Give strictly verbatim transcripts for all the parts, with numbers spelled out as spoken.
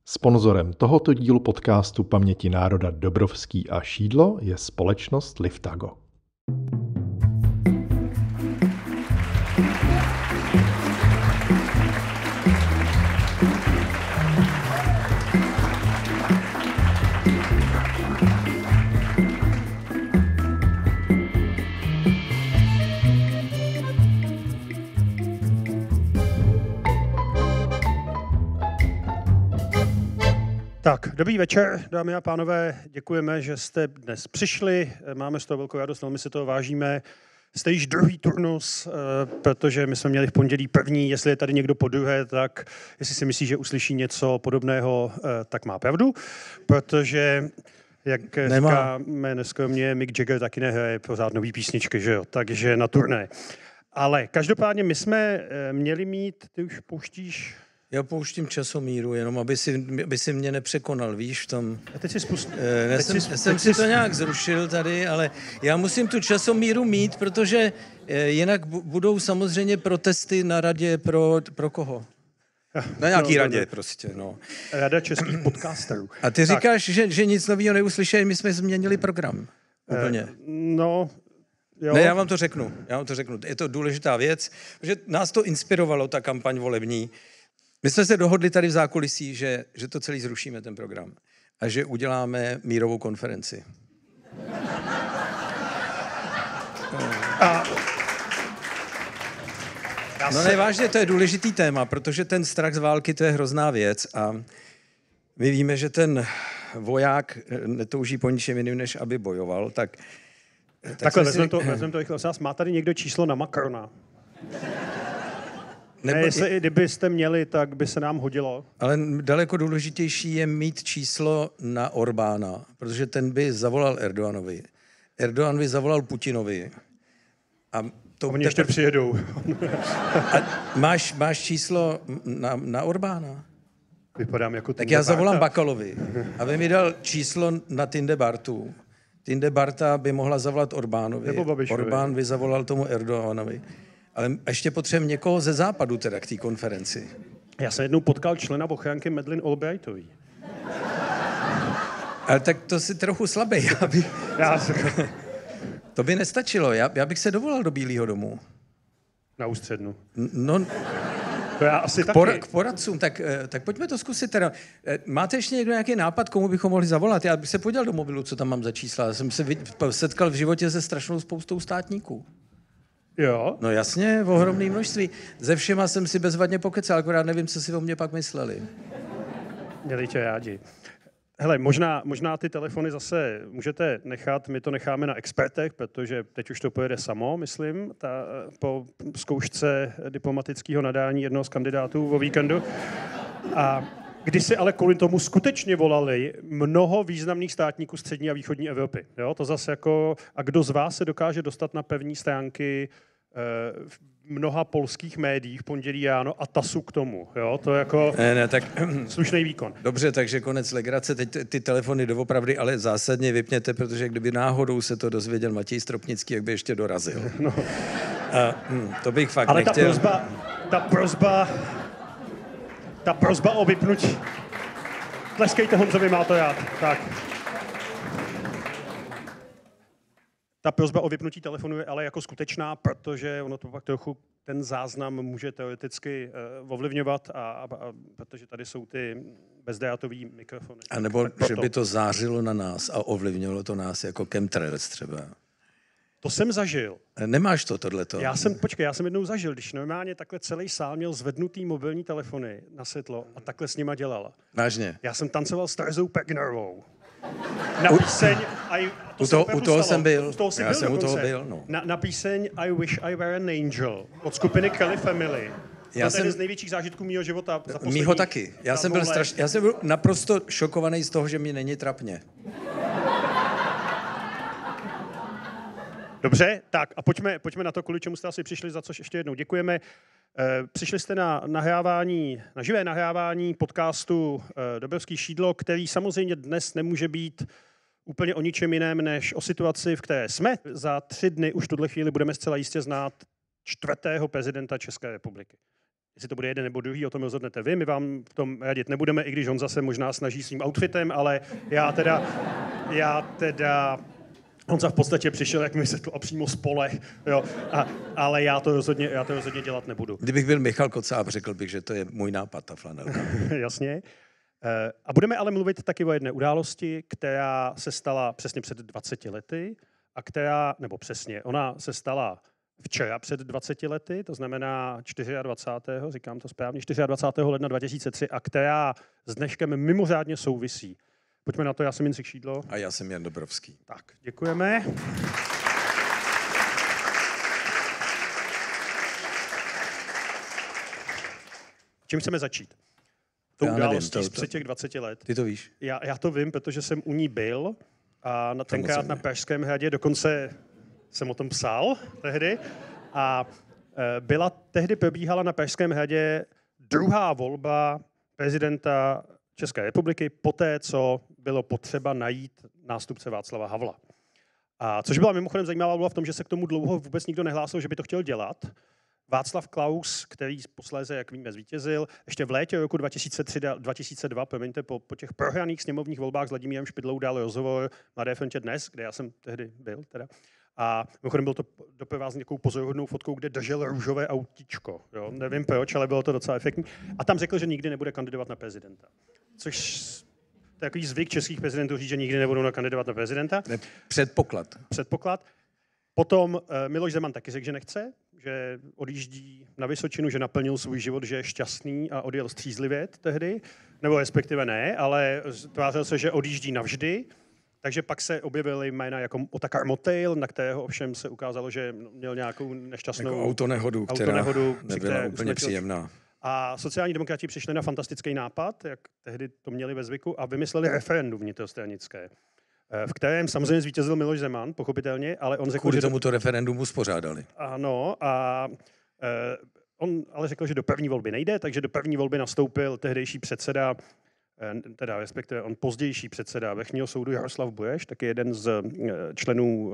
Sponzorem tohoto dílu podcastu Paměti národa Dobrovský a Šídlo je společnost Liftago. Tak, dobrý večer, dámy a pánové, děkujeme, že jste dnes přišli, máme z toho velkou radost, velmi si toho vážíme. Jste již druhý turnus, protože my jsme měli v pondělí první, jestli je tady někdo po druhé, tak jestli si myslí, že uslyší něco podobného, tak má pravdu, protože, jak Nemá. říkáme neskromně, Mick Jagger taky nehraje pořád nový písničky, že jo, takže na turné. Ale každopádně my jsme měli mít, ty už pouštíš... Já pouštím časomíru, jenom aby si, aby si mě nepřekonal, víš, v tom... A teď si spust... Eh, já jsem, si, jsem si to nějak zrušil tady, ale já musím tu časomíru mít, protože eh, jinak budou samozřejmě protesty na radě pro, pro koho? Na nějaký no, radě, no, prostě, no. Rada českých podcasterů. A ty tak. říkáš, že, že nic nového neuslyšeli, my jsme změnili program. Úplně. Eh, no... Jo. Ne, já vám to řeknu, já vám to řeknu. Je to důležitá věc, protože nás to inspirovalo, ta kampaň volební. My jsme se dohodli tady v zákulisí, že, že to celý zrušíme, ten program. A že uděláme mírovou konferenci. A... No ne, vážně, to je důležitý téma, protože ten strach z války, to je hrozná věc. A my víme, že ten voják netouží po ničem jiným, než aby bojoval. Tak, tak Takhle, vezmeme si... to, vezmem to rychle. Má tady někdo číslo na Macrona? Nebo, ne, jestli i kdybyste měli, tak by se nám hodilo. Ale daleko důležitější je mít číslo na Orbána, protože ten by zavolal Erdoganovi. Erdogan by zavolal Putinovi. A to Oni ještě přijedou. A máš, máš číslo na, na Orbána? Vypadám jako Tak já zavolám Bakalovi, aby mi dal číslo na Tindebartu. Tindebarta by mohla zavolat Orbánovi. Orbán by zavolal tomu Erdoganovi. Ale ještě potřebujeme někoho ze západu teda k té konferenci. Já jsem jednou potkal člena ochránky Madeleine Albrightový. Ale tak to si trochu slabý. Já by... Já jsem... To by nestačilo. Já, já bych se dovolal do Bílého domu. Na ústřednu. No, to já asi k, taky. Por, k poradcům. Tak, tak pojďme to zkusit teda. Máte ještě někdo nějaký nápad, komu bychom mohli zavolat? Já bych se podíval do mobilu, co tam mám za čísla. Já jsem se setkal v životě se strašnou spoustou státníků. Jo? No jasně, v ohromné množství. Ze všema jsem si bezvadně pokecal, akorát nevím, co si o mě pak mysleli. Měli tě rádi. Hele, možná, možná ty telefony zase můžete nechat, my to necháme na expertech, protože teď už to pojede samo, myslím, ta, po zkoušce diplomatického nadání jednoho z kandidátů o víkendu. A když si ale kvůli tomu skutečně volali mnoho významných státníků střední a východní Evropy. Jo? To zase jako, a kdo z vás se dokáže dostat na pevní stránky eh, v mnoha polských médiích pondělí ráno a tasu k tomu. Jo? To je jako ne, ne, tak... slušný výkon. Dobře, takže konec legrace. Teď ty telefony doopravdy, ale zásadně vypněte, protože kdyby náhodou se to dozvěděl Matěj Stropnický, jak by ještě dorazil. No. A, hm, to bych fakt ale nechtěl. Ale ta prozba... Ta prozba... Ta prosba o vypnutí. Tleskejte Honzovi, má to rád. Tak. Ta prosba o vypnutí telefonu je ale jako skutečná, protože ono to pak trochu ten záznam může teoreticky uh, ovlivňovat, a, a, a, protože tady jsou ty bezdrátový mikrofony. A nebo že by to zářilo na nás a ovlivňovalo to nás jako chemtrails třeba. To jsem zažil. Nemáš to, tohleto? Já jsem, počkej, já jsem jednou zažil, když normálně takhle celý sál měl zvednutý mobilní telefony na světlo a takhle s nima dělala. Vážně? Já jsem tancoval s Terzou Pegnerovou. Na píseň I... To u toho, u toho jsem byl. Toho já byl jsem dokonce. u toho byl, no. Na, na píseň I Wish I Were an Angel od skupiny Kelly Family. To je jeden z největších zážitků mýho života. Za mýho taky. Já jsem, byl straš, já jsem byl naprosto šokovaný z toho, že mi není trapně. Dobře, tak a pojďme, pojďme na to, kvůli čemu jste asi přišli, za což ještě jednou děkujeme. E, přišli jste na nahrávání, na živé nahrávání podcastu e, Dobrovský Šídlo, který samozřejmě dnes nemůže být úplně o ničem jiném, než o situaci, v které jsme. Za tři dny už v tuhle chvíli budeme zcela jistě znát čtvrtého prezidenta České republiky. Jestli to bude jeden nebo druhý, o tom rozhodnete vy, my vám v tom radit nebudeme, i když on zase možná snaží svým outfitem, ale já teda, já teda, on v podstatě přišel, jak mi vysvětlil, a přímo z pole, jo, a, ale já to, rozhodně, já to rozhodně dělat nebudu. Kdybych byl Michal Kocáb, řekl bych, že to je můj nápad, ta flanelka. Jasně. A budeme ale mluvit taky o jedné události, která se stala přesně před dvaceti lety, a která, nebo přesně, ona se stala včera před dvaceti lety, to znamená dvacátého čtvrtého říkám to správně, dvacátého čtvrtého ledna dva tisíce tři, a která s dneškem mimořádně souvisí. Pojďme na to, já jsem Jindřich Šídlo. A já jsem Jan Dobrovský. Tak, děkujeme. Čím chceme začít? To událostí z před těch dvaceti let. Ty to víš? Já, já to vím, protože jsem u ní byl a na tenkrát na Pražském hradě, dokonce jsem o tom psal tehdy, a e, byla, tehdy probíhala na Pražském hradě druhá volba prezidenta České republiky poté, co bylo potřeba najít nástupce Václava Havla. A což byla mimochodem zajímavá volba v tom, že se k tomu dlouho vůbec nikdo nehlásil, že by to chtěl dělat. Václav Klaus, který posléze, jak víme, zvítězil, ještě v létě roku dva tisíce tři, dva tisíce dva, promiňte, po, po těch prohraných sněmovních volbách s Vladimírem Špidlou dal rozhovor Mladé frontě Dnes, kde já jsem tehdy byl. Teda. A mimochodem byl to doprovázen nějakou pozoruhodnou fotkou, kde držel růžové autíčko. Jo? Nevím proč, ale bylo to docela efektní. A tam řekl, že nikdy nebude kandidovat na prezidenta. Což to je takový zvyk českých prezidentů říct, že nikdy nebudou kandidovat na prezidenta. Ne, předpoklad. Předpoklad. Potom uh, Miloš Zeman taky řekl, že nechce, že odjíždí na Vysočinu, že naplnil svůj život, že je šťastný a odjel střízlivě tehdy, nebo respektive ne, ale tvářil se, že odjíždí navždy. Takže pak se objevily jména jako Otakar Motejl, na kterého ovšem se ukázalo, že měl nějakou nešťastnou jako autonehodu, která autonehodu, nebyla které úplně příjemná. A sociální demokrati přišli na fantastický nápad, jak tehdy to měli ve zvyku, a vymysleli referendum vnitrostranické, v kterém samozřejmě zvítězil Miloš Zeman, pochopitelně, ale on řekl, Kvůli že tomu to referendum uspořádali. Ano, a eh, on ale řekl, že do první volby nejde, takže do první volby nastoupil tehdejší předseda, eh, teda respektive on pozdější předseda Vrchního soudu Jaroslav Bureš, taky jeden z eh, členů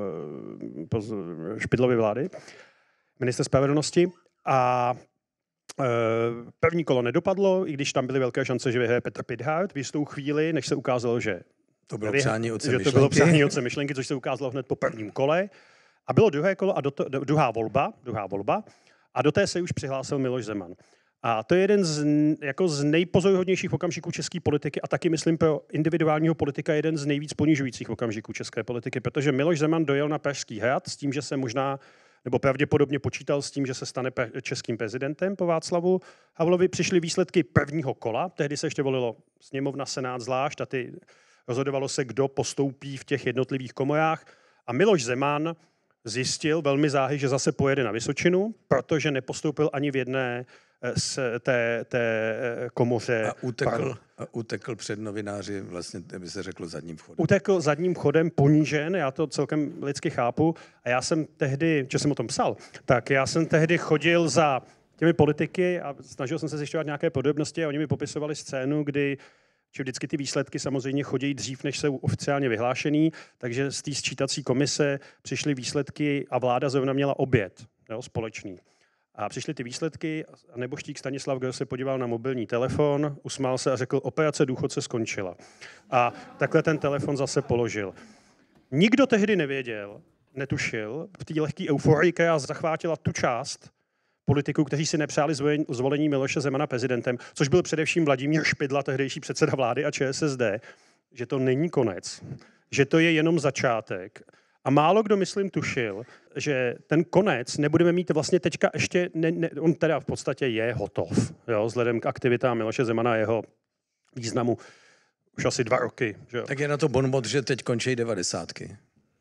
eh, Špidlovy vlády, ministr spravedlnosti. A eh, první kolo nedopadlo, i když tam byly velké šance, že vyhraje Petr Pithart v jistou chvíli, než se ukázalo, že To bylo přání otce myšlenky. To bylo přání otce myšlenky, což se ukázalo hned po prvním kole. A bylo druhé kolo a do to, druhá volba, druhá volba. A do té se už přihlásil Miloš Zeman. A to je jeden z, jako z nejpozoruhodnějších okamžiků české politiky a taky, myslím, pro individuálního politika jeden z nejvíc ponižujících okamžiků české politiky, protože Miloš Zeman dojel na Pražský hrad s tím, že se možná, nebo pravděpodobně počítal s tím, že se stane českým prezidentem po Václavu Havlovi. Přišly výsledky prvního kola, tehdy se ještě volilo sněmovna, senát zvlášť a ty rozhodovalo se, kdo postoupí v těch jednotlivých komorách. A Miloš Zeman zjistil velmi záhy, že zase pojede na Vysočinu, protože nepostoupil ani v jedné z té, té komoře. A utekl, a utekl před novináři, vlastně, by se řeklo, zadním vchodem. Utekl zadním chodem, ponížen, já to celkem lidsky chápu. A já jsem tehdy, že jsem o tom psal, tak já jsem tehdy chodil za těmi politiky a snažil jsem se zjišťovat nějaké podobnosti a oni mi popisovali scénu, kdy že vždycky ty výsledky samozřejmě chodí dřív, než jsou oficiálně vyhlášený, takže z té sčítací komise přišly výsledky a vláda zrovna měla oběd, jo, společný. A přišly ty výsledky a neboštík Stanislav Gross se podíval na mobilní telefon, usmál se a řekl, operace důchodce skončila. A takhle ten telefon zase položil. Nikdo tehdy nevěděl, netušil, v té lehké euforii, která zachvátila tu část politiků, kteří si nepřáli zvolení Miloše Zemana prezidentem, což byl především Vladimír Špidla, tehdejší předseda vlády a ČSSD, že to není konec, že to je jenom začátek. A málo kdo, myslím, tušil, že ten konec nebudeme mít vlastně teďka ještě, ne, ne, on teda v podstatě je hotov, jo, vzhledem k aktivitám Miloše Zemana a jeho významu už asi dva roky. Že jo. Tak je na to bonmot, že teď končí devadesátky.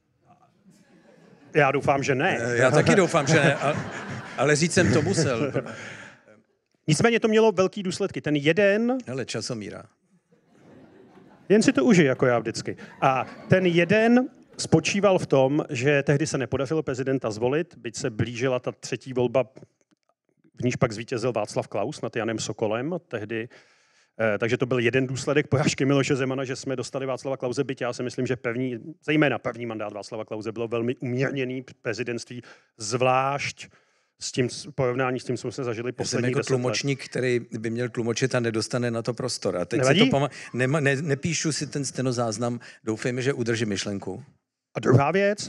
Já doufám, že ne. Já taky doufám, že ne, ale, ale říct jsem to musel. Nicméně to mělo velký důsledky. Ten jeden... Hele, časomíra. Jen si to užij, jako já vždycky. A ten jeden spočíval v tom, že tehdy se nepodařilo prezidenta zvolit, byť se blížila ta třetí volba, v níž pak zvítězil Václav Klaus nad Janem Sokolem. Tehdy, eh, takže to byl jeden důsledek porážky Miloše Zemana, že jsme dostali Václava Klause, byť já si myslím, že první, zejména první mandát Václava Klause bylo velmi umírněný prezidentství, zvlášť s tím porovnání s tím, co jsme zažili poslední jako deset tlumočník, let. Který by měl tlumočit a nedostane na to prostor. A teď Nevadí? si to pama- ne, ne, nepíšu si ten stenozáznam, doufejme, že udrží myšlenku. A druhá věc,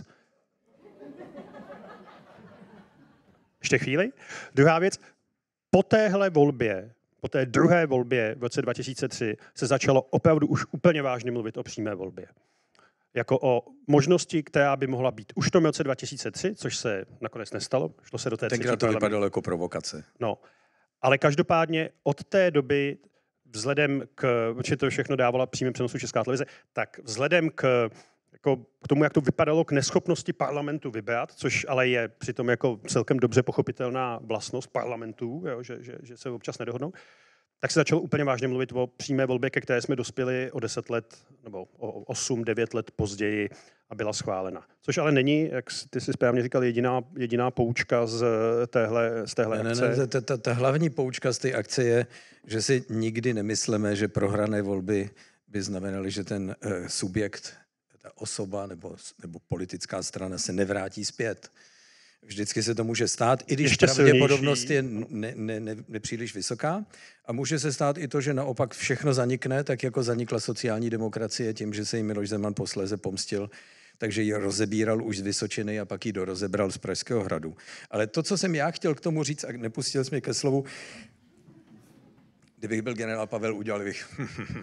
ještě chvíli, druhá věc, po téhle volbě, po té druhé volbě v roce dva tisíce tři se začalo opravdu už úplně vážně mluvit o přímé volbě. Jako o možnosti, která by mohla být už v tom roce dva tisíce tři, což se nakonec nestalo. Šlo se do té Tenkrát to vypadalo jako provokace. No, ale každopádně od té doby, vzhledem k, určitě to všechno dávala přímým přenosu Česká televize, tak vzhledem k, jako, k tomu, jak to vypadalo, k neschopnosti parlamentu vybrat, což ale je přitom jako celkem dobře pochopitelná vlastnost parlamentů, jo, že, že, že se občas nedohodnou, tak se začalo úplně vážně mluvit o přímé volbě, ke které jsme dospěli o deset let, nebo o osm, devět let později a byla schválena. Což ale není, jak ty si správně říkal, jediná, jediná poučka z téhle, z téhle ne, akce. Ne, ne, ta, ta, ta hlavní poučka z té akce je, že si nikdy nemyslíme, že prohrané volby by znamenaly, že ten uh, subjekt, ta osoba nebo, nebo politická strana se nevrátí zpět. Vždycky se to může stát, i když Ještě pravděpodobnost je ne, ne, ne, nepříliš vysoká. A může se stát i to, že naopak všechno zanikne, tak jako zanikla sociální demokracie tím, že se jí Miloš Zeman posléze pomstil, takže ji rozebíral už z Vysočiny a pak ji dorozebral z Pražského hradu. Ale to, co jsem já chtěl k tomu říct, a nepustil jsi mě ke slovu, kdybych byl generál Pavel, udělal bych...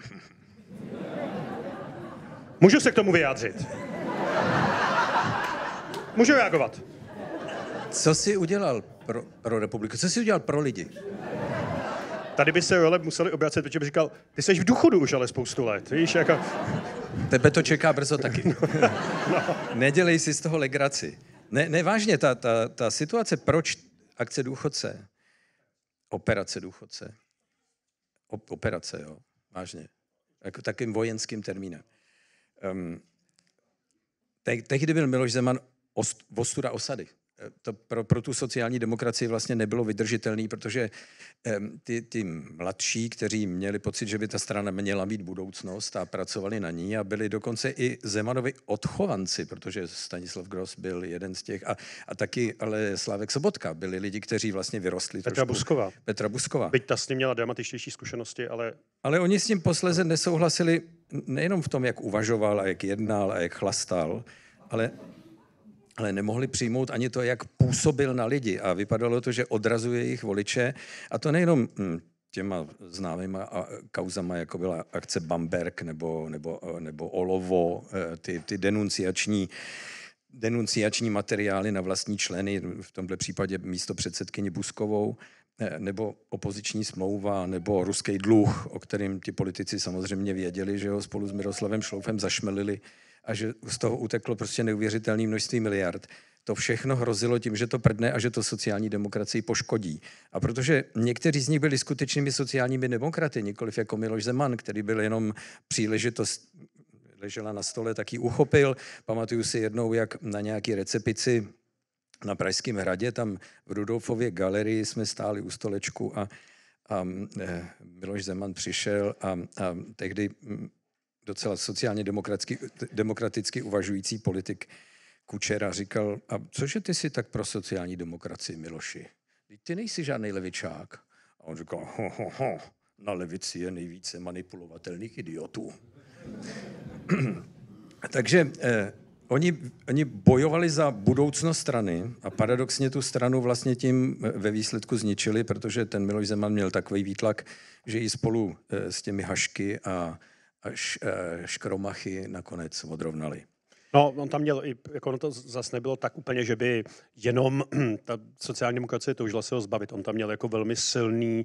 Můžu se k tomu vyjádřit? Můžu reagovat? Co jsi udělal pro, pro republiku? Co jsi udělal pro lidi? Tady by se role museli obracet, protože by říkal, ty jsi v důchodu už ale spoustu let, víš, jako... Tebe to čeká brzo taky. No, no. Nedělej si z toho legraci. Ne, ne vážně, ta, ta, ta situace, proč akce důchodce, operace důchodce, Op, operace, jo, vážně, jako takým vojenským termínem. Um, te, tehdy byl Miloš Zeman ost, ostuda osady. To pro, pro tu sociální demokracii vlastně nebylo vydržitelný, protože um, ty, ty mladší, kteří měli pocit, že by ta strana měla mít budoucnost a pracovali na ní a byli dokonce i Zemanovi odchovanci, protože Stanislav Gross byl jeden z těch a, a taky ale Slávek Sobotka byli lidi, kteří vlastně vyrostli. Petra Busková. Petra Busková. Byť ta s ním měla dramatičtější zkušenosti, ale... Ale oni s tím posléze nesouhlasili nejenom v tom, jak uvažoval a jak jednal a jak chlastal, ale... ale nemohli přijmout ani to, jak působil na lidi. A vypadalo to, že odrazuje jejich voliče. A to nejenom těma známýma kauzama, jako byla akce Bamberg nebo, nebo, nebo Olovo, ty, ty denunciační, denunciační materiály na vlastní členy, v tomto případě místo předsedkyni Buskovou, nebo opoziční smlouva, nebo ruský dluh, o kterém ti politici samozřejmě věděli, že ho spolu s Miroslavem Šloufem zašmelili a že z toho uteklo prostě neuvěřitelné množství miliard. To všechno hrozilo tím, že to prdne a že to sociální demokracii poškodí. A protože někteří z nich byli skutečnými sociálními demokraty, nikoliv jako Miloš Zeman, který byl jenom příležitost, ležela na stole, tak ji uchopil. Pamatuju si jednou, jak na nějaký recepici na Pražském hradě, tam v Rudolfově galerii jsme stáli u stolečku a, a e, Miloš Zeman přišel a, a tehdy docela sociálně demokraticky, demokraticky uvažující politik Kučera říkal, a cože ty jsi tak pro sociální demokracii, Miloši? Ty nejsi žádný levičák. A on říkal, ho, ho, ho, na levici je nejvíce manipulovatelných idiotů. Takže eh, oni, oni bojovali za budoucnost strany a paradoxně tu stranu vlastně tím ve výsledku zničili, protože ten Miloš Zeman měl takový výtlak, že i spolu eh, s těmi Hašky a až Škromachy nakonec odrovnali. No, on tam měl, jako ono to zase nebylo tak úplně, že by jenom ta sociální demokracie toužila se ho zbavit. On tam měl jako velmi silný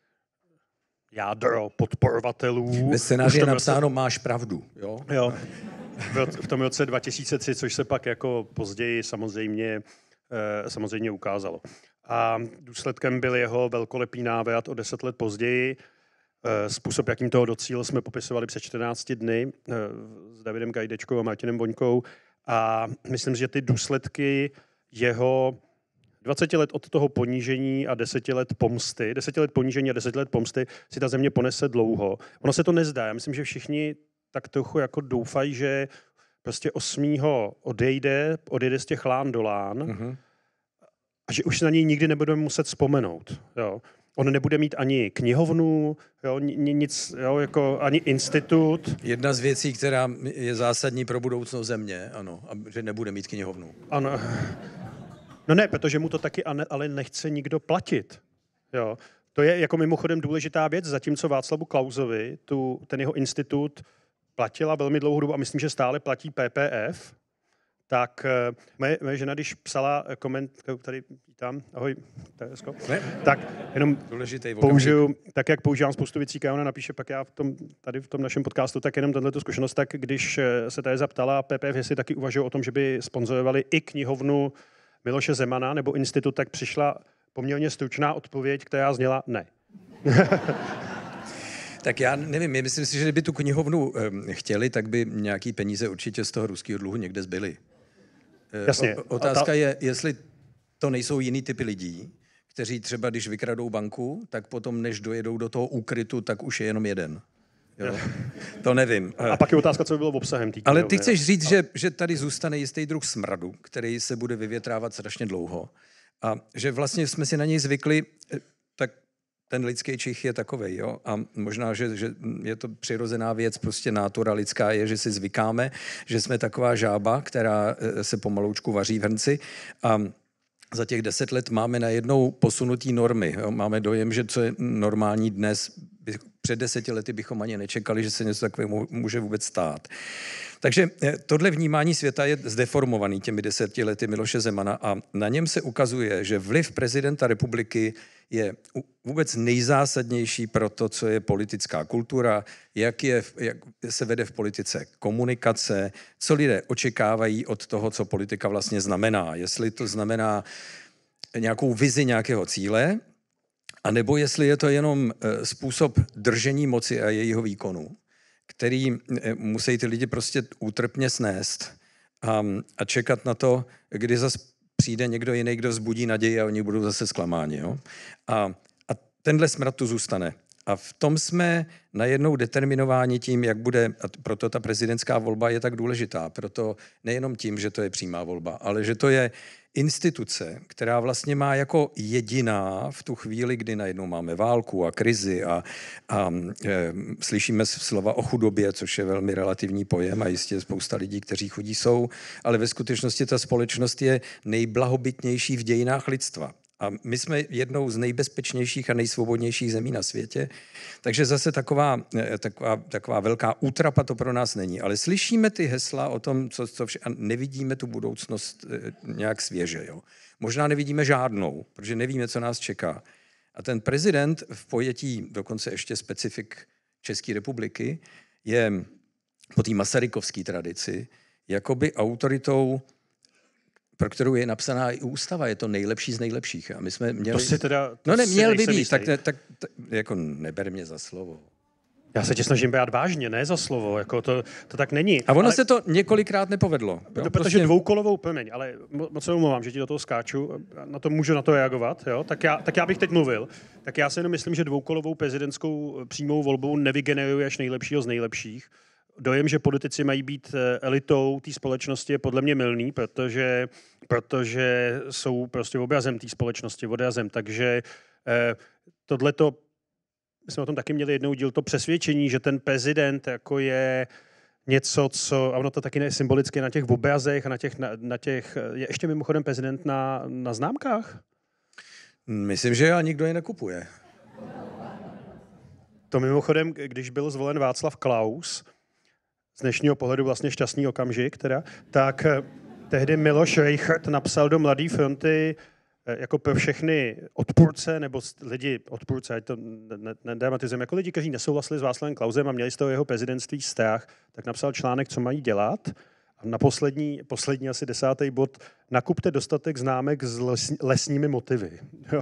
jádro podporovatelů. Ve scénáři je napsáno, máš pravdu. Jo? Jo. V tom roce dva tisíce tři, což se pak jako později samozřejmě, samozřejmě ukázalo. A důsledkem byl jeho velkolepý návrat o deset let později. Způsob, jakým toho docíl, jsme popisovali před čtrnácti dny s Davidem Gajdečkou a Martinem Voňkou a myslím, že ty důsledky jeho dvaceti let od toho ponížení a deseti let pomsty, deseti let ponížení a deseti let pomsty si ta země ponese dlouho. Ono se to nezdá. Já myslím, že všichni tak trochu jako doufají, že prostě osmého odejde, odejde z těch lán do lán. Mm-hmm. a že už na něj nikdy nebudeme muset vzpomenout. Jo. On nebude mít ani knihovnu, jo, nic, jo, jako ani institut. Jedna z věcí, která je zásadní pro budoucnost země, ano, že nebude mít knihovnu. Ano. No ne, protože mu to taky ale nechce nikdo platit. Jo. To je jako mimochodem důležitá věc, zatímco Václavu Klausovi tu, ten jeho institut platila velmi dlouhou dobu a myslím, že stále platí P P F, tak moje, moje žena, když psala koment, tady vítám, ahoj, Teresko, tak jenom použiju, tak jak používám spoustu věcí, které ona napíše, pak já v tom, tady v tom našem podcastu, tak jenom tato zkušenost, tak když se Tereza ptala P P F, jestli taky uvažují o tom, že by sponzorovali i knihovnu Miloše Zemana nebo institut, tak přišla poměrně stručná odpověď, která zněla ne. Tak já nevím, myslím si, že kdyby tu knihovnu chtěli, tak by nějaký peníze určitě z toho ruského dluhu někde zbyly. Jasně. O, otázka ta... je, jestli to nejsou jiný typy lidí, kteří třeba, když vykradou banku, tak potom, než dojedou do toho úkrytu, tak už je jenom jeden. Jo? To nevím. A pak je otázka, co by bylo obsahem té Ale ty chceš říct, že, že tady zůstane jistý druh smradu, který se bude vyvětrávat strašně dlouho. A že vlastně jsme si na něj zvykli, tak ten lidský čich je takovej, jo. A možná, že, že je to přirozená věc, prostě nátura lidská je, že si zvykáme, že jsme taková žába, která se pomaloučku vaří v hrnci. A za těch deset let máme najednou posunutý normy. Jo. Máme dojem, že co je normální dnes, před deseti lety bychom ani nečekali, že se něco takového může vůbec stát. Takže tohle vnímání světa je zdeformovaný těmi deseti lety Miloše Zemana a na něm se ukazuje, že vliv prezidenta republiky je vůbec nejzásadnější pro to, co je politická kultura, jak, je, jak se vede v politice komunikace, co lidé očekávají od toho, co politika vlastně znamená. Jestli to znamená nějakou vizi nějakého cíle, anebo jestli je to jenom způsob držení moci a jejího výkonu, který musí ty lidi prostě útrpně snést a, a čekat na to, kdy zase přijde někdo jiný, kdo vzbudí naději a oni budou zase zklamáni. Jo? A, a tenhle smrad tu zůstane. A v tom jsme najednou determinováni tím, jak bude, a proto ta prezidentská volba je tak důležitá, proto nejenom tím, že to je přímá volba, ale že to je instituce, která vlastně má jako jediná v tu chvíli, kdy najednou máme válku a krizi a, a e, slyšíme slova o chudobě, což je velmi relativní pojem a jistě spousta lidí, kteří chudí jsou, ale ve skutečnosti ta společnost je nejblahobytnější v dějinách lidstva. A my jsme jednou z nejbezpečnějších a nejsvobodnějších zemí na světě. Takže zase taková, taková, taková velká útrapa to pro nás není. Ale slyšíme ty hesla o tom, co, co vše, a nevidíme tu budoucnost nějak svěže. Jo. Možná nevidíme žádnou, protože nevíme, co nás čeká. A ten prezident v pojetí dokonce ještě specifik České republiky je po té masarykovské tradici jakoby autoritou, pro kterou je napsaná i ústava, je to nejlepší z nejlepších. A my jsme měli... To si teda... To no neměl by být, tak, tak, tak jako neber mě za slovo. Já se tě snažím brát vážně, ne za slovo, jako to, to tak není. A ono ale... se to několikrát nepovedlo. Jo? No, protože prostě... dvoukolovou, promiň, ale moc se omlouvám, že ti do toho skáču, na to můžu na to reagovat, jo? Tak, já, tak já bych teď mluvil. Tak já si jenom myslím, že dvoukolovou prezidentskou přímou volbou nevygeneruješ nejlepšího z nejlepších. Dojem, že politici mají být elitou té společnosti, je podle mě mylný, protože, protože jsou prostě obrazem té společnosti, odrazem. Takže eh, tohleto, my jsme o tom taky měli jednou díl, to přesvědčení, že ten prezident jako je něco, co, a ono to taky ne symbolicky na těch obrazech, na těch, na, na těch, je ještě mimochodem prezident na, na známkách? Myslím, že a nikdo je nekupuje. To mimochodem, když byl zvolen Václav Klaus, z dnešního pohledu vlastně šťastný okamžik, teda, tak tehdy Miloš Reichert napsal do Mladé fronty jako pro všechny odpůrce, nebo lidi odpůrce, ať to nedramatizujeme, jako lidi, kteří nesouhlasili s Václavem Klausem a měli z toho jeho prezidentství strach, tak napsal článek, co mají dělat. A na poslední, poslední asi desátý bod, nakupte dostatek známek s les, lesními motivy.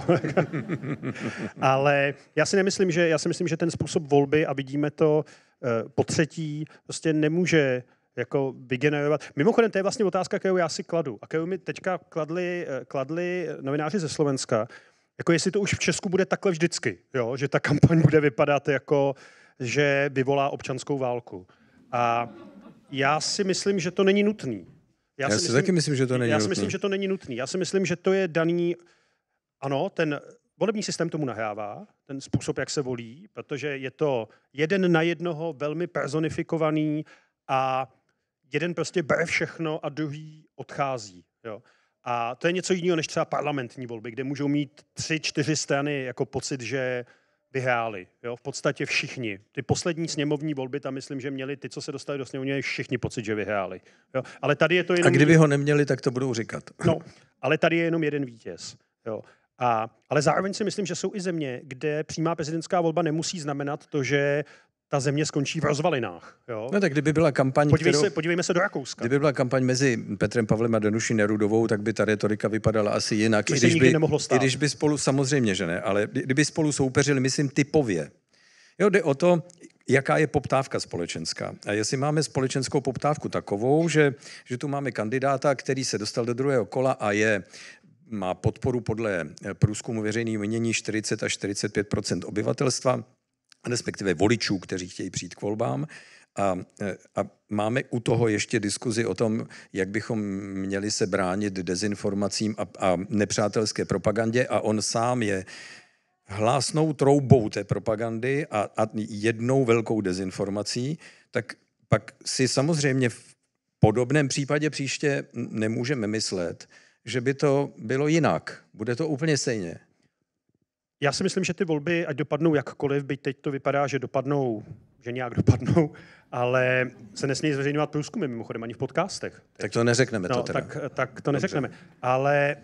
Ale já si nemyslím, že, já si myslím, že ten způsob volby, a vidíme to uh, po třetí, prostě nemůže jako vygenerovat. Mimochodem, to je vlastně otázka, kterou já si kladu a kterou mi teďka kladli, kladli novináři ze Slovenska, jako jestli to už v Česku bude takhle vždycky, jo? Že ta kampaň bude vypadat jako, že vyvolá občanskou válku. A já si myslím, že to není nutný. Já, já si myslím, taky myslím, že to není Já nutný. si myslím, že to není nutný. Já si myslím, že to je daný, ano, ten volební systém tomu nahrává, ten způsob, jak se volí, protože je to jeden na jednoho velmi personifikovaný a jeden prostě bere všechno a druhý odchází. Jo. A to je něco jiného než třeba parlamentní volby, kde můžou mít tři, čtyři strany jako pocit, že vyhráli. Jo. V podstatě všichni. Ty poslední sněmovní volby, tam myslím, že měli ty, co se dostali do sněmovny, měli všichni pocit, že vyhráli. Jo. Ale tady je to jenom... A kdyby ho neměli, tak to budou říkat. No, ale tady je jenom jeden vítěz. Jo. A, ale zároveň si myslím, že jsou i země, kde přímá prezidentská volba nemusí znamenat to, že ta země skončí v rozvalinách. Jo? No tak kdyby byla kampaň, Podívej kterou, se, podívejme se do Rakouska. Kdyby byla kampaň mezi Petrem Pavlem a Danuší Nerudovou, tak by ta retorika vypadala asi jinak. To I se když, nikdy by, nemohlo stát. I když by spolu, samozřejmě, že ne, ale kdyby spolu soupeřili, myslím, typově. Jo, jde o to, jaká je poptávka společenská. A jestli máme společenskou poptávku takovou, že, že tu máme kandidáta, který se dostal do druhého kola a je má podporu podle průzkumu veřejného mínění čtyřicet až čtyřicet pět procent obyvatelstva, respektive voličů, kteří chtějí přijít k volbám. A, a máme u toho ještě diskuzi o tom, jak bychom měli se bránit dezinformacím a, a nepřátelské propagandě. A on sám je hlásnou troubou té propagandy a, a jednou velkou dezinformací, tak pak si samozřejmě v podobném případě příště nemůžeme myslet, že by to bylo jinak. Bude to úplně stejně. Já si myslím, že ty volby, ať dopadnou jakkoliv, byť teď to vypadá, že dopadnou, že nějak dopadnou, ale se nesmí zveřejňovat průzkumy, mimochodem ani v podcastech. Teď. Tak to neřekneme no, to teda. Tak, tak to neřekneme. Dobře. Ale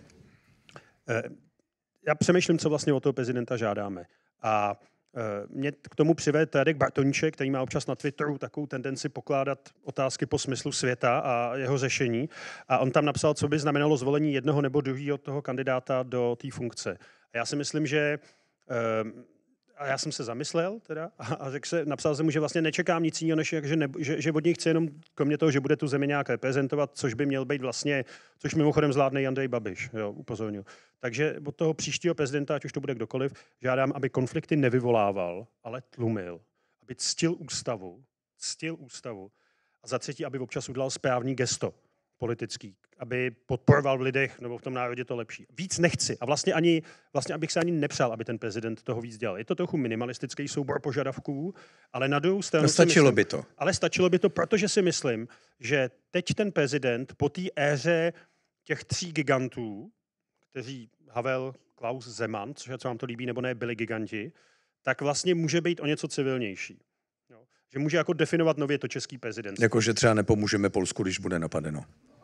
eh, já přemýšlím, co vlastně od toho prezidenta žádáme. A eh, mě k tomu přivedl Radek Bartoníček, který má občas na Twitteru takovou tendenci pokládat otázky po smyslu světa a jeho řešení. A on tam napsal, co by znamenalo zvolení jednoho nebo druhého toho kandidáta do té funkce. A já si myslím, že um, a já jsem se zamyslel teda a, a řekl se, napsal jsem mu, že vlastně nečekám nic jiného, než jak, že, ne, že, že od něj chce jenom kromě toho, že bude tu zemi nějak reprezentovat, což by měl být vlastně, což mimochodem zvládne Andrej Babiš, jo, upozorňuji. Takže od toho příštího prezidenta, ať už to bude kdokoliv, žádám, aby konflikty nevyvolával, ale tlumil, aby ctil ústavu, ctil ústavu a za třetí, aby občas udělal správný gesto politický, aby podporoval v lidech, nebo v tom národě to lepší. Víc nechci. A vlastně ani, vlastně abych se ani nepřál, aby ten prezident toho víc dělal. Je to trochu minimalistický soubor požadavků, ale na druhou stranu... No stačilo myslím, by to. Ale stačilo by to, protože si myslím, že teď ten prezident po té éře těch tří gigantů, kteří Havel, Klaus, Zeman, což je, co vám to líbí, nebo ne, byli giganti, tak vlastně může být o něco civilnější. Jo. Že může jako definovat nově to český prezident. Jakože třeba nepomůžeme Polsku, když bude napadeno.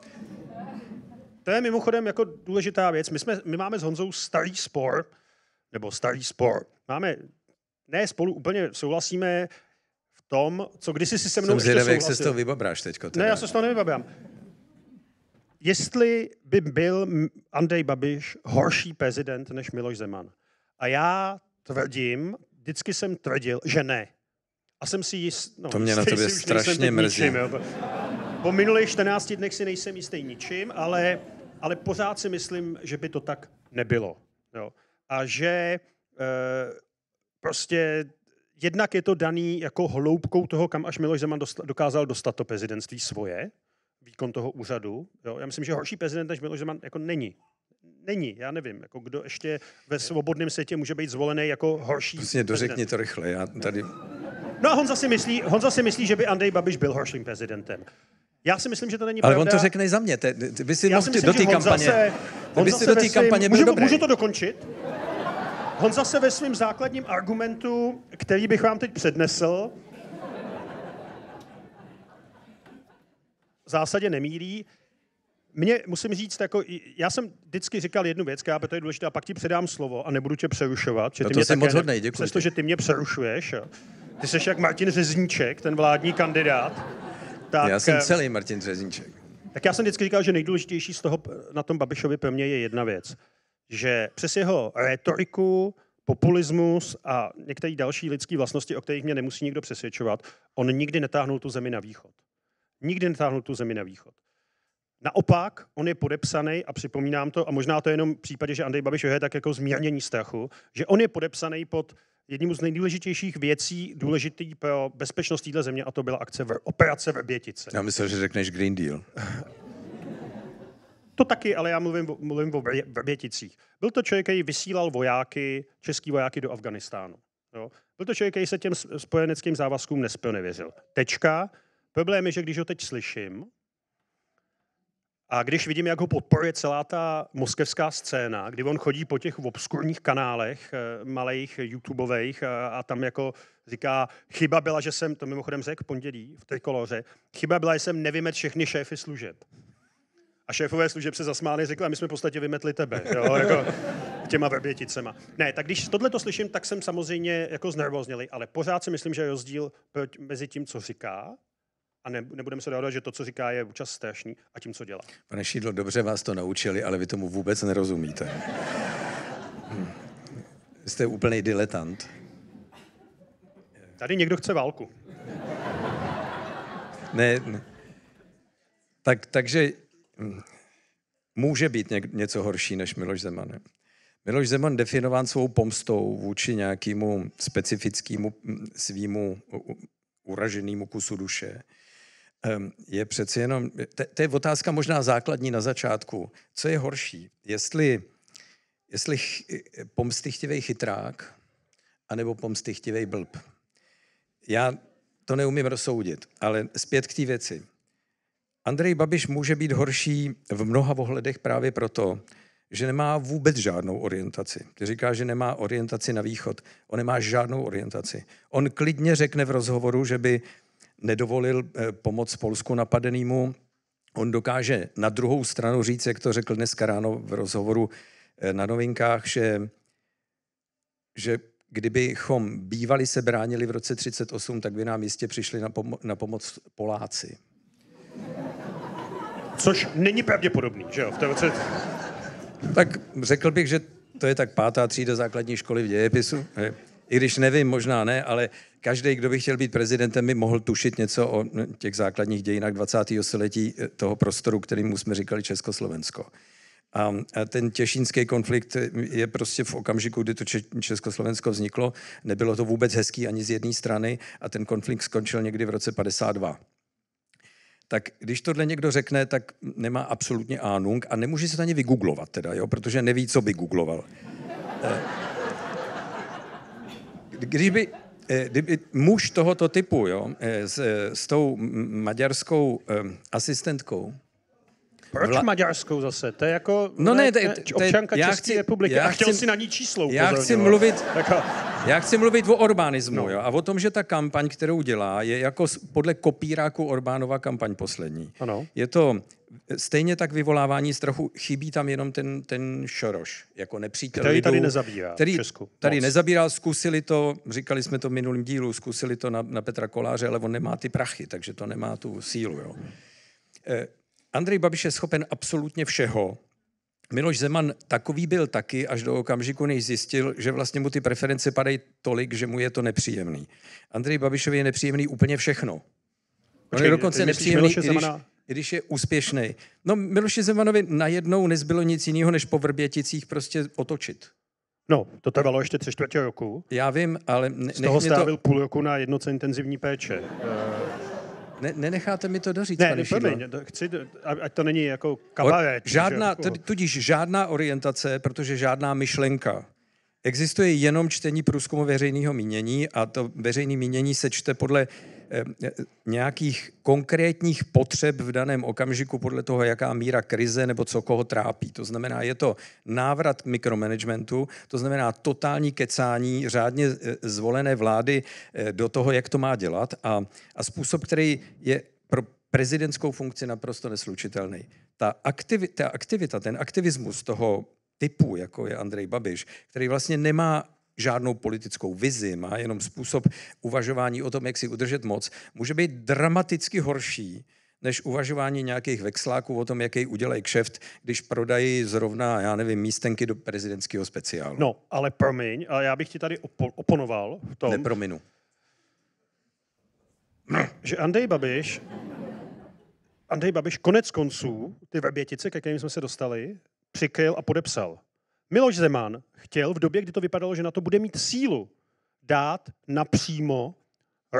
To je mimochodem jako důležitá věc. My, jsme, my máme s Honzou starý spor, nebo starý spor. Máme, ne spolu úplně souhlasíme v tom, co kdysi si se mnou Jsem ještě zvědavý, souhlasil. jak se z toho vybabráš teďko. Teda. Ne, já se z toho nevybabrám. Jestli by byl Andrej Babiš horší prezident než Miloš Zeman. A já tvrdím, vždycky jsem tvrdil, že ne. A jsem si jist... No, to mě na tobě strašně mrzí. Ničím, jo. Po minulých čtrnácti dnech si nejsem jistý ničím, ale, ale pořád si myslím, že by to tak nebylo. Jo. A že e, prostě jednak je to daný jako hloubkou toho, kam až Miloš Zeman dost, dokázal dostat to prezidentství svoje, výkon toho úřadu. Jo. Já myslím, že horší prezident než Miloš Zeman jako není. Není, já nevím, jako kdo ještě ve svobodném světě může být zvolený jako horší Prostě dořekni to rychle, já tady... No a Honza si myslí, Honza si myslí, že by Andrej Babiš byl horším prezidentem. Já si myslím, že to není ale pravda. Ale on to řekne za mě. Te, ty by si já mohl si myslím, do té kampaně... Se, ty by si do té kampaně byl můžu, dobrý. Můžu to dokončit? Honza se ve svém základním argumentu, který bych vám teď přednesl, v zásadě nemílí. Mně, musím říct, jako, já jsem vždycky říkal jednu věc, která to je důležitá, a pak ti předám slovo a nebudu tě přerušovat. Že ty no to mě jsem moc ne, hodnej, děkuji. Přestože ty mě přerušuješ. Jo. Ty jsi jak Martin Řezníček, ten vládní kandidát. Tak, já jsem celý Martin Řezníček. Tak já jsem vždycky říkal, že nejdůležitější z toho na tom Babišovi pro mě je jedna věc. Že přes jeho rétoriku, populismus a některé další lidské vlastnosti, o kterých mě nemusí nikdo přesvědčovat, on nikdy netáhnul tu zemi na východ. Nikdy netáhnul tu zemi na východ. Naopak, on je podepsaný, a připomínám to, a možná to je jenom v případě, že Andrej Babiš je tak jako zmírnění strachu, že on je podepsaný pod jedním z nejdůležitějších věcí důležitý pro bezpečnost této země, a to byla akce v, operace Vrbětice. Já myslel, že řekneš Green Deal. To taky, ale já mluvím, mluvím o Vrběticích. Byl to člověk, který vysílal vojáky, český vojáky do Afghánistánu. Jo? Byl to člověk, který se těm spojeneckým závazkům nespěl nevěřil. Tečka. Problém je, že když ho teď slyším a když vidím, jak ho podporuje celá ta moskevská scéna, kdy on chodí po těch obskurních kanálech, malých, YouTubeových a, a tam jako říká, chyba byla, že jsem, to mimochodem řekl pondělí v Trikoloře, chyba byla, že jsem nevymet všechny šéfy služeb. A šéfové služeb se zasmáli, řekli, a my jsme v podstatě vymetli tebe, jo, jako těma Vrběticema. Ne, tak když tohle to slyším, tak jsem samozřejmě jako znervóznělý, ale pořád si myslím, že je rozdíl mezi tím, co říká, a ne, nebudeme se dohodovat, že to, co říká, je občas strašný, a tím, co dělá. Pane Šídlo, dobře vás to naučili, ale vy tomu vůbec nerozumíte. Hm. Jste úplný diletant. Tady někdo chce válku. Ne, ne. Tak, takže může být ně, něco horší než Miloš Zeman. Ne? Miloš Zeman definován svou pomstou vůči nějakému specifickému svýmu uraženému kusu duše. Je přeci jenom, to je otázka možná základní na začátku. Co je horší? Jestli, jestli pomstychtivý chytrák, anebo pomstychtivý blb. Já to neumím rozsoudit, ale zpět k té věci. Andrej Babiš může být horší v mnoha ohledech právě proto, že nemá vůbec žádnou orientaci. Ty říká, že nemá orientaci na východ. On nemá žádnou orientaci. On klidně řekne v rozhovoru, že by nedovolil pomoc Polsku napadenému. On dokáže na druhou stranu říct, jak to řekl dneska ráno v rozhovoru na Novinkách, že, že kdybychom bývali se bránili v roce třicet osm, tak by nám jistě přišli na, pomo- na pomoc Poláci. Což není pravděpodobný, že jo? V té roce... Tak řekl bych, že to je tak pátá třída základní školy v dějepisu. I když nevím, možná ne, ale každý, kdo by chtěl být prezidentem, by mohl tušit něco o těch základních dějinách dvacátého století toho prostoru, kterému jsme říkali Československo. A ten těšínský konflikt je prostě v okamžiku, kdy to Československo vzniklo, nebylo to vůbec hezký ani z jedné strany a ten konflikt skončil někdy v roce padesát dva. Tak když tohle někdo řekne, tak nemá absolutně Ahnung a nemůže se to ani vygooglovat teda, jo, protože neví, co by googloval. Když by, kdyby muž tohoto typu, jo, s, s tou maďarskou asistentkou. Proč Vla... maďarskou zase? To je jako no ne, ne, občanka České chci, republiky a chtěl chci, si na ní číslo já chci, mluvit, já chci mluvit o Orbánismu, no. Jo, a o tom, že ta kampaň, kterou dělá, je jako podle kopíráku Orbánova kampaň poslední. Ano. Je to stejně tak vyvolávání strachu, chybí tam jenom ten, ten Šoroš, jako nepřítel který lidu, tady nezabírá který Česku. Tady nezabíral, zkusili to, říkali jsme to v minulém dílu, zkusili to na, na Petra Koláře, ale on nemá ty prachy, takže to nemá tu sílu. Jo. Eh, Andrej Babiš je schopen absolutně všeho. Miloš Zeman takový byl taky, až do okamžiku, než zjistil, že vlastně mu ty preference padají tolik, že mu je to nepříjemný. Andrej Babišovi je nepříjemný úplně všechno. On je dokonce nepříjemný, i když, i když je úspěšný. No Miloši Zemanovi najednou nezbylo nic jiného, než po Vrběticích prostě otočit. No, to trvalo ještě tři čtvrtě roku. Já vím, ale... Ne, Z toho strávil to... půl roku na jednoce intenzivní péče. Ne, nenecháte mi to doříct, ne, pane Šídlo. Ne, chci, ať to není jako kabaret. Žádná, tudíž žádná orientace, protože žádná myšlenka. Existuje jenom čtení průzkumu veřejného mínění a to veřejné mínění se čte podle eh, nějakých konkrétních potřeb v daném okamžiku, podle toho, jaká míra krize nebo co koho trápí. To znamená, je to návrat k mikromanagementu, to znamená totální kecání řádně zvolené vlády eh, do toho, jak to má dělat a, a způsob, který je pro prezidentskou funkci naprosto neslučitelný. Ta aktivita, ta aktivita, ten aktivismus toho typu, jako je Andrej Babiš, který vlastně nemá žádnou politickou vizi, má jenom způsob uvažování o tom, jak si udržet moc, může být dramaticky horší, než uvažování nějakých vexláků o tom, jaký udělají kšeft, když prodají zrovna, já nevím, místenky do prezidentského speciálu. No, ale promiň, ale já bych ti tady opo- oponoval v tom... Neprominu. Že Andrej Babiš, Andrej Babiš konec konců, ty Vrbětice, ke kterým jsme se dostali, přikryl a podepsal. Miloš Zeman chtěl v době, kdy to vypadalo, že na to bude mít sílu, dát napřímo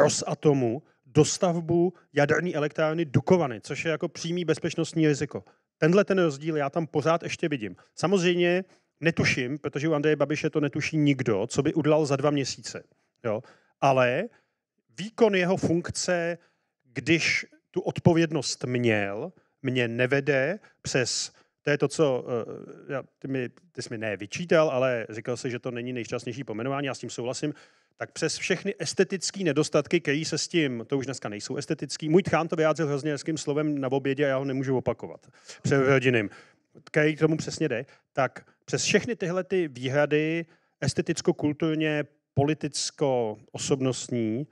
Rosatomu dostavbu jaderné elektrárny Dukovany, což je jako přímý bezpečnostní riziko. tenhle ten rozdíl já tam pořád ještě vidím. Samozřejmě netuším, protože u Andreje Babiše to netuší nikdo, co by udělal za dva měsíce. Jo? Ale výkon jeho funkce, když tu odpovědnost měl, mě nevede přes, to je to, co uh, ty, mi, ty jsi mi ne vyčítal, ale říkal jsi, že to není nejšťastnější pomenování, já s tím souhlasím, tak přes všechny estetické nedostatky, které se s tím, to už dneska nejsou estetický, můj tchán to vyjádřil hrozně hezkým slovem na obědě a já ho nemůžu opakovat. Před rodiným, který k tomu přesně jde, tak přes všechny tyhle ty výhrady esteticko-kulturně, politicko-osobnostní.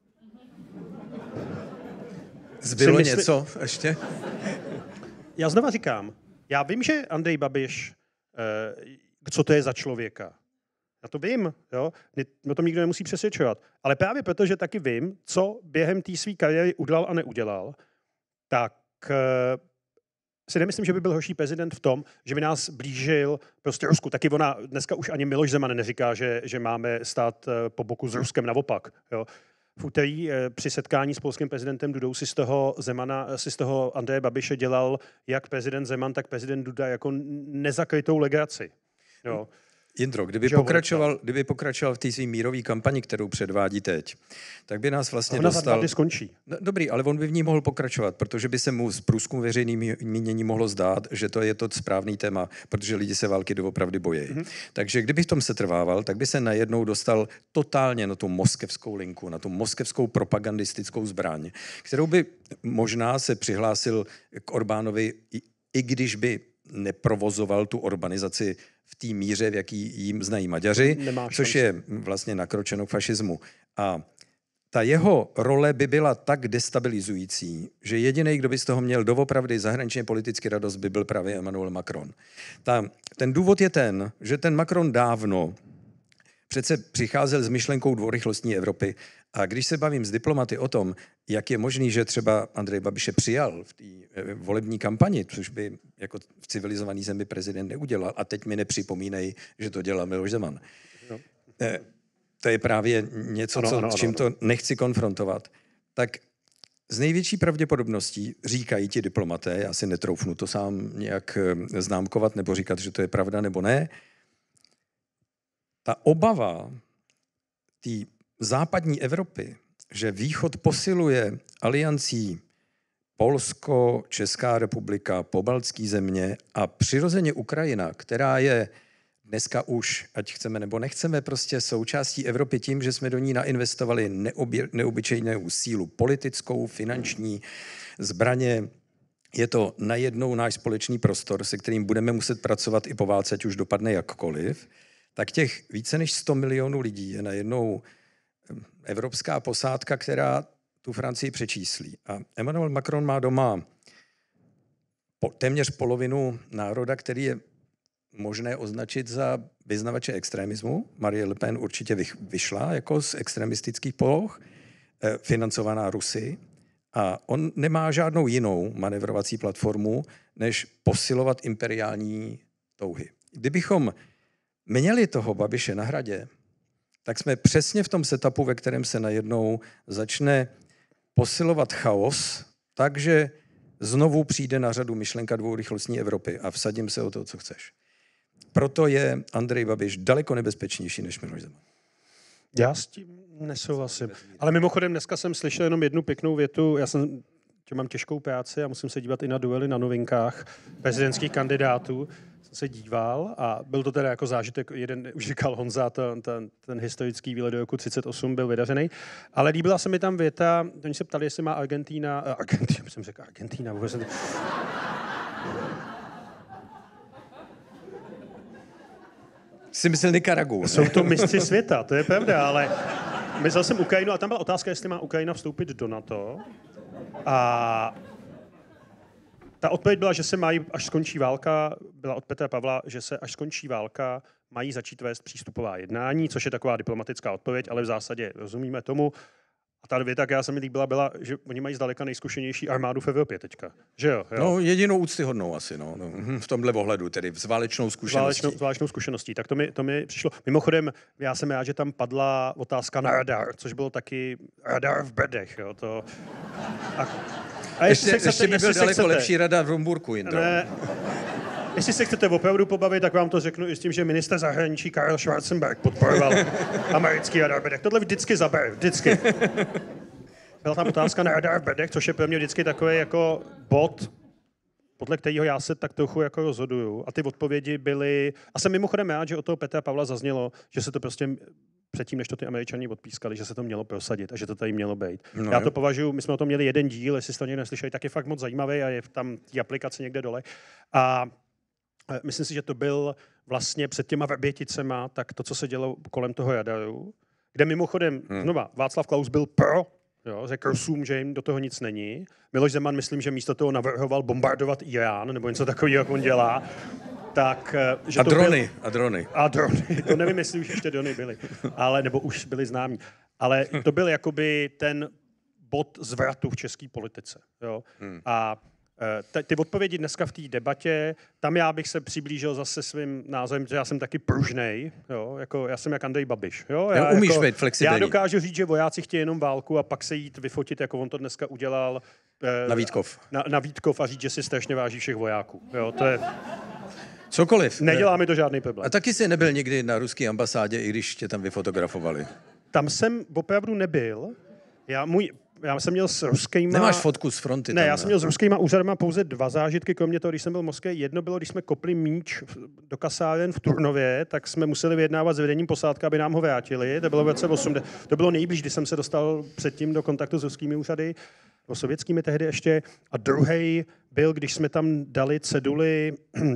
Zbylo mysli... něco ještě? Já znova říkám, já vím, že Andrej Babiš, eh, co to je za člověka. Já to vím, jo? Mě to nikdo nemusí přesvědčovat. Ale právě proto, že taky vím, co během té své kariéry udělal a neudělal, tak eh, si nemyslím, že by byl horší prezident v tom, že by nás blížil prostě Rusku. Taky ona, dneska už ani Miloš Zeman neříká, že, že máme stát po boku s Ruskem naopak. Jo. V úterý při setkání s polským prezidentem Dudou si z toho Zemana, si z toho Andreje Babiše dělal jak prezident Zeman, tak prezident Duda jako nezakrytou legraci. Jo. Jindro, kdyby pokračoval, kdyby pokračoval v té svý mírové kampani, kterou předvádí teď, tak by nás vlastně ona dostal... Ona skončí. Dobrý, ale on by v ní mohl pokračovat, protože by se mu z průzkumu veřejného mínění mohlo zdát, že to je to správný téma, protože lidi se války doopravdy bojí. Mm-hmm. Takže kdyby v tom se trvával, tak by se najednou dostal totálně na tu moskevskou linku, na tu moskevskou propagandistickou zbraň, kterou by možná se přihlásil k Orbánovi, i, i když by neprovozoval tu urbanizaci v té míře, v jaký jim znají Maďaři, což je vlastně nakročeno k fašismu. A ta jeho role by byla tak destabilizující, že jediný, kdo by z toho měl doopravdy zahraničně politicky radost, by byl právě Emmanuel Macron. Ta, ten důvod je ten, že ten Macron dávno přece přicházel s myšlenkou dvourychlostní Evropy. A když se bavím s diplomaty o tom, jak je možný, že třeba Andrej Babiše přijal v té volební kampani, což by jako v civilizované zemi prezident neudělal, a teď mi nepřipomínej, že to dělal Miloš Zeman. No. To je právě něco, ano, co, ano, s čím ano. to nechci konfrontovat. Tak z největší pravděpodobností říkají ti diplomaté, já si netroufnu to sám nějak známkovat nebo říkat, že to je pravda nebo ne, ta obava té západní Evropy, že Východ posiluje aliancí Polsko, Česká republika, pobaltský země a přirozeně Ukrajina, která je dneska už, ať chceme nebo nechceme, prostě součástí Evropy tím, že jsme do ní nainvestovali neobě, neobyčejnou sílu politickou, finanční, zbraně. Je to najednou náš společný prostor, se kterým budeme muset pracovat i po válce, ať už dopadne jakkoliv. Tak těch více než sto milionů lidí je najednou evropská posádka, která tu Francii přečíslí. A Emmanuel Macron má doma po, téměř polovinu národa, který je možné označit za vyznavače extremismu. Marie Le Pen určitě vyšla jako z extremistických poloh, financovaná Rusy. A on nemá žádnou jinou manevrovací platformu, než posilovat imperiální touhy. Kdybychom měli toho Babiše na hradě, tak jsme přesně v tom setupu, ve kterém se najednou začne posilovat chaos, takže znovu přijde na řadu myšlenka dvourychlostní Evropy a vsadím se o to, co chceš. Proto je Andrej Babiš daleko nebezpečnější než Miloš Zeman. Já s tím nesouhlasím. Ale mimochodem dneska jsem slyšel jenom jednu pěknou větu. Já jsem, že mám těžkou práci a musím se dívat i na duely na novinkách prezidentských kandidátů. Jsem se díval a byl to teda jako zážitek, jeden už říkal Honza, ten, ten, ten historický výlet do roku třicet osm byl vydařený, ale líbila se mi tam věta, oni se ptali, jestli má Argentína, uh, Argentína, jsem řekl Argentína, vůbec jsem... Jsi myslel Nikaragu. Jsou to mistři světa, to je pravda, ale myslel jsem Ukrajinu a tam byla otázka, jestli má Ukrajina vstoupit do NATO. A ta odpověď byla, že se mají, až skončí válka, byla od Petra Pavla, že se až skončí válka, mají začít vést přístupová jednání, což je taková diplomatická odpověď, ale v zásadě rozumíme tomu. A ta věta, já se mi líbila, byla, že oni mají zdaleka nejzkušenější armádu v Evropě teďka. Že jo? jo? No jedinou úctyhodnou asi, no. no. V tomhle ohledu, tedy s válečnou zkušeností. Válečnou, s válečnou zkušeností. Tak to mi, to mi přišlo. Mimochodem, já jsem rád, že tam padla otázka na radar, což bylo taky radar v Brdech. Jo? To... A... A ještě, ještě, ještě by byl daleko chcete, lepší rada v Rumburku, Jindro. Ne, jestli se chcete opravdu pobavit, tak vám to řeknu i s tím, že minister zahraničí Karl Schwarzenberg podporoval americký radar v Brdech. Tohle vždycky zaber, vždycky. Byla tam otázka na radar v Brdech, což je pro mě vždycky takový jako bod, podle kterého já se tak trochu jako rozhoduju. A ty odpovědi byly... A jsem mimochodem rád, že od toho Petra Pavla zaznělo, že se to prostě předtím, než to ty Američani odpískali, že se to mělo prosadit a že to tady mělo být. No, já to považuji, my jsme o tom měli jeden díl, jestli jste to někdo neslyšeli, tak je fakt moc zajímavý a je tam tí aplikace někde dole. A myslím si, že to byl vlastně před těma Vrběticema, tak to, co se dělo kolem toho radaru, kde mimochodem, hmm. znova, Václav Klaus byl pro, jo, řekl Rusům, že jim do toho nic není. Miloš Zeman, myslím, že místo toho navrhoval bombardovat Irán, nebo něco takového, jak on dělá. Tak, že a to drony, byl... a drony. A drony, to nevím, jestli už ještě drony byly, ale, nebo už byly známí. Ale to byl jakoby ten bod zvratu v české politice. Jo. Hmm. A T- ty odpovědi dneska v té debatě, tam já bych se přiblížil zase svým názorem, že já jsem taky pružnej, jo, jako já jsem jak Andrej Babiš. Jo, já, umíš jako, být flexibilní. Já dokážu říct, že vojáci chtějí jenom válku a pak se jít vyfotit, jako on to dneska udělal eh, na Vítkov. Na, na Vítkov a říct, že si strašně váží všech vojáků. Jo, to je... Cokoliv. Nedělá mi to žádný problém. A taky jsi nebyl nikdy na ruské ambasádě, i když tě tam vyfotografovali? Tam jsem opravdu nebyl. Já, můj... Já jsem měl s ruskýma... Nemáš fotku z fronty? Ne, tam, já jsem měl s ruskýma úřadama pouze dva zážitky, kromě toho, když jsem byl v Moskvě. Jedno bylo, když jsme kopli míč do kasáren v Turnově, tak jsme museli vyjednávat s vedením posádky, aby nám ho vrátili. To bylo v roce osmdesát. To bylo nejblíž, když jsem se dostal předtím do kontaktu s ruskými úřady, o sovětskými tehdy ještě. A druhý byl, když jsme tam dali ceduly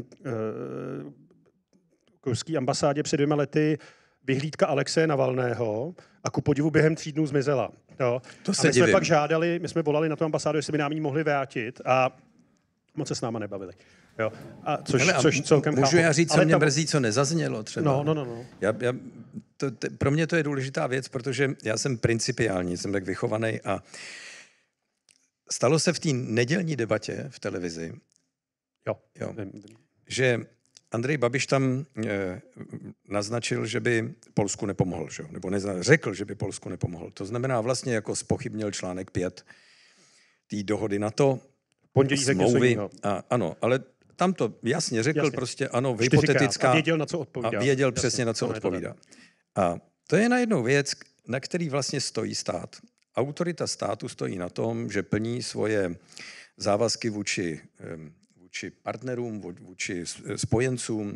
k ruské ambasádě před dvěma lety, vyhlídka Alexeje Navalného a ku podivu během tří dnů zmizela. Jo. To se a my divím. jsme pak žádali, my jsme volali na tu ambasádu, jestli by nám ji mohli vrátit a moc se s náma nebavili. Jo. A což, Hele, a což celkem můžu chápu. já říct, co Ale mě tam... mrzí, co nezaznělo třeba? No, no, no. no. Já, já, to, to, pro mě to je důležitá věc, protože já jsem principiální, jsem tak vychovaný a stalo se v té nedělní debatě v televizi, jo. Jo, že Andrej Babiš tam e, naznačil, že by Polsku nepomohl, že? Nebo nezna, řekl, že by Polsku nepomohl. To znamená vlastně jako zpochybnil článek pět té dohody NATO, pondělí smlouvy. A, ano, ale tam to jasně řekl, jasně. Prostě ano, hypotetická. A věděl, na co odpovídá. A věděl jasně, přesně, na co odpovídá. A to je najednou věc, na který vlastně stojí stát. Autorita státu stojí na tom, že plní svoje závazky vůči vůči partnerům, vůči spojencům.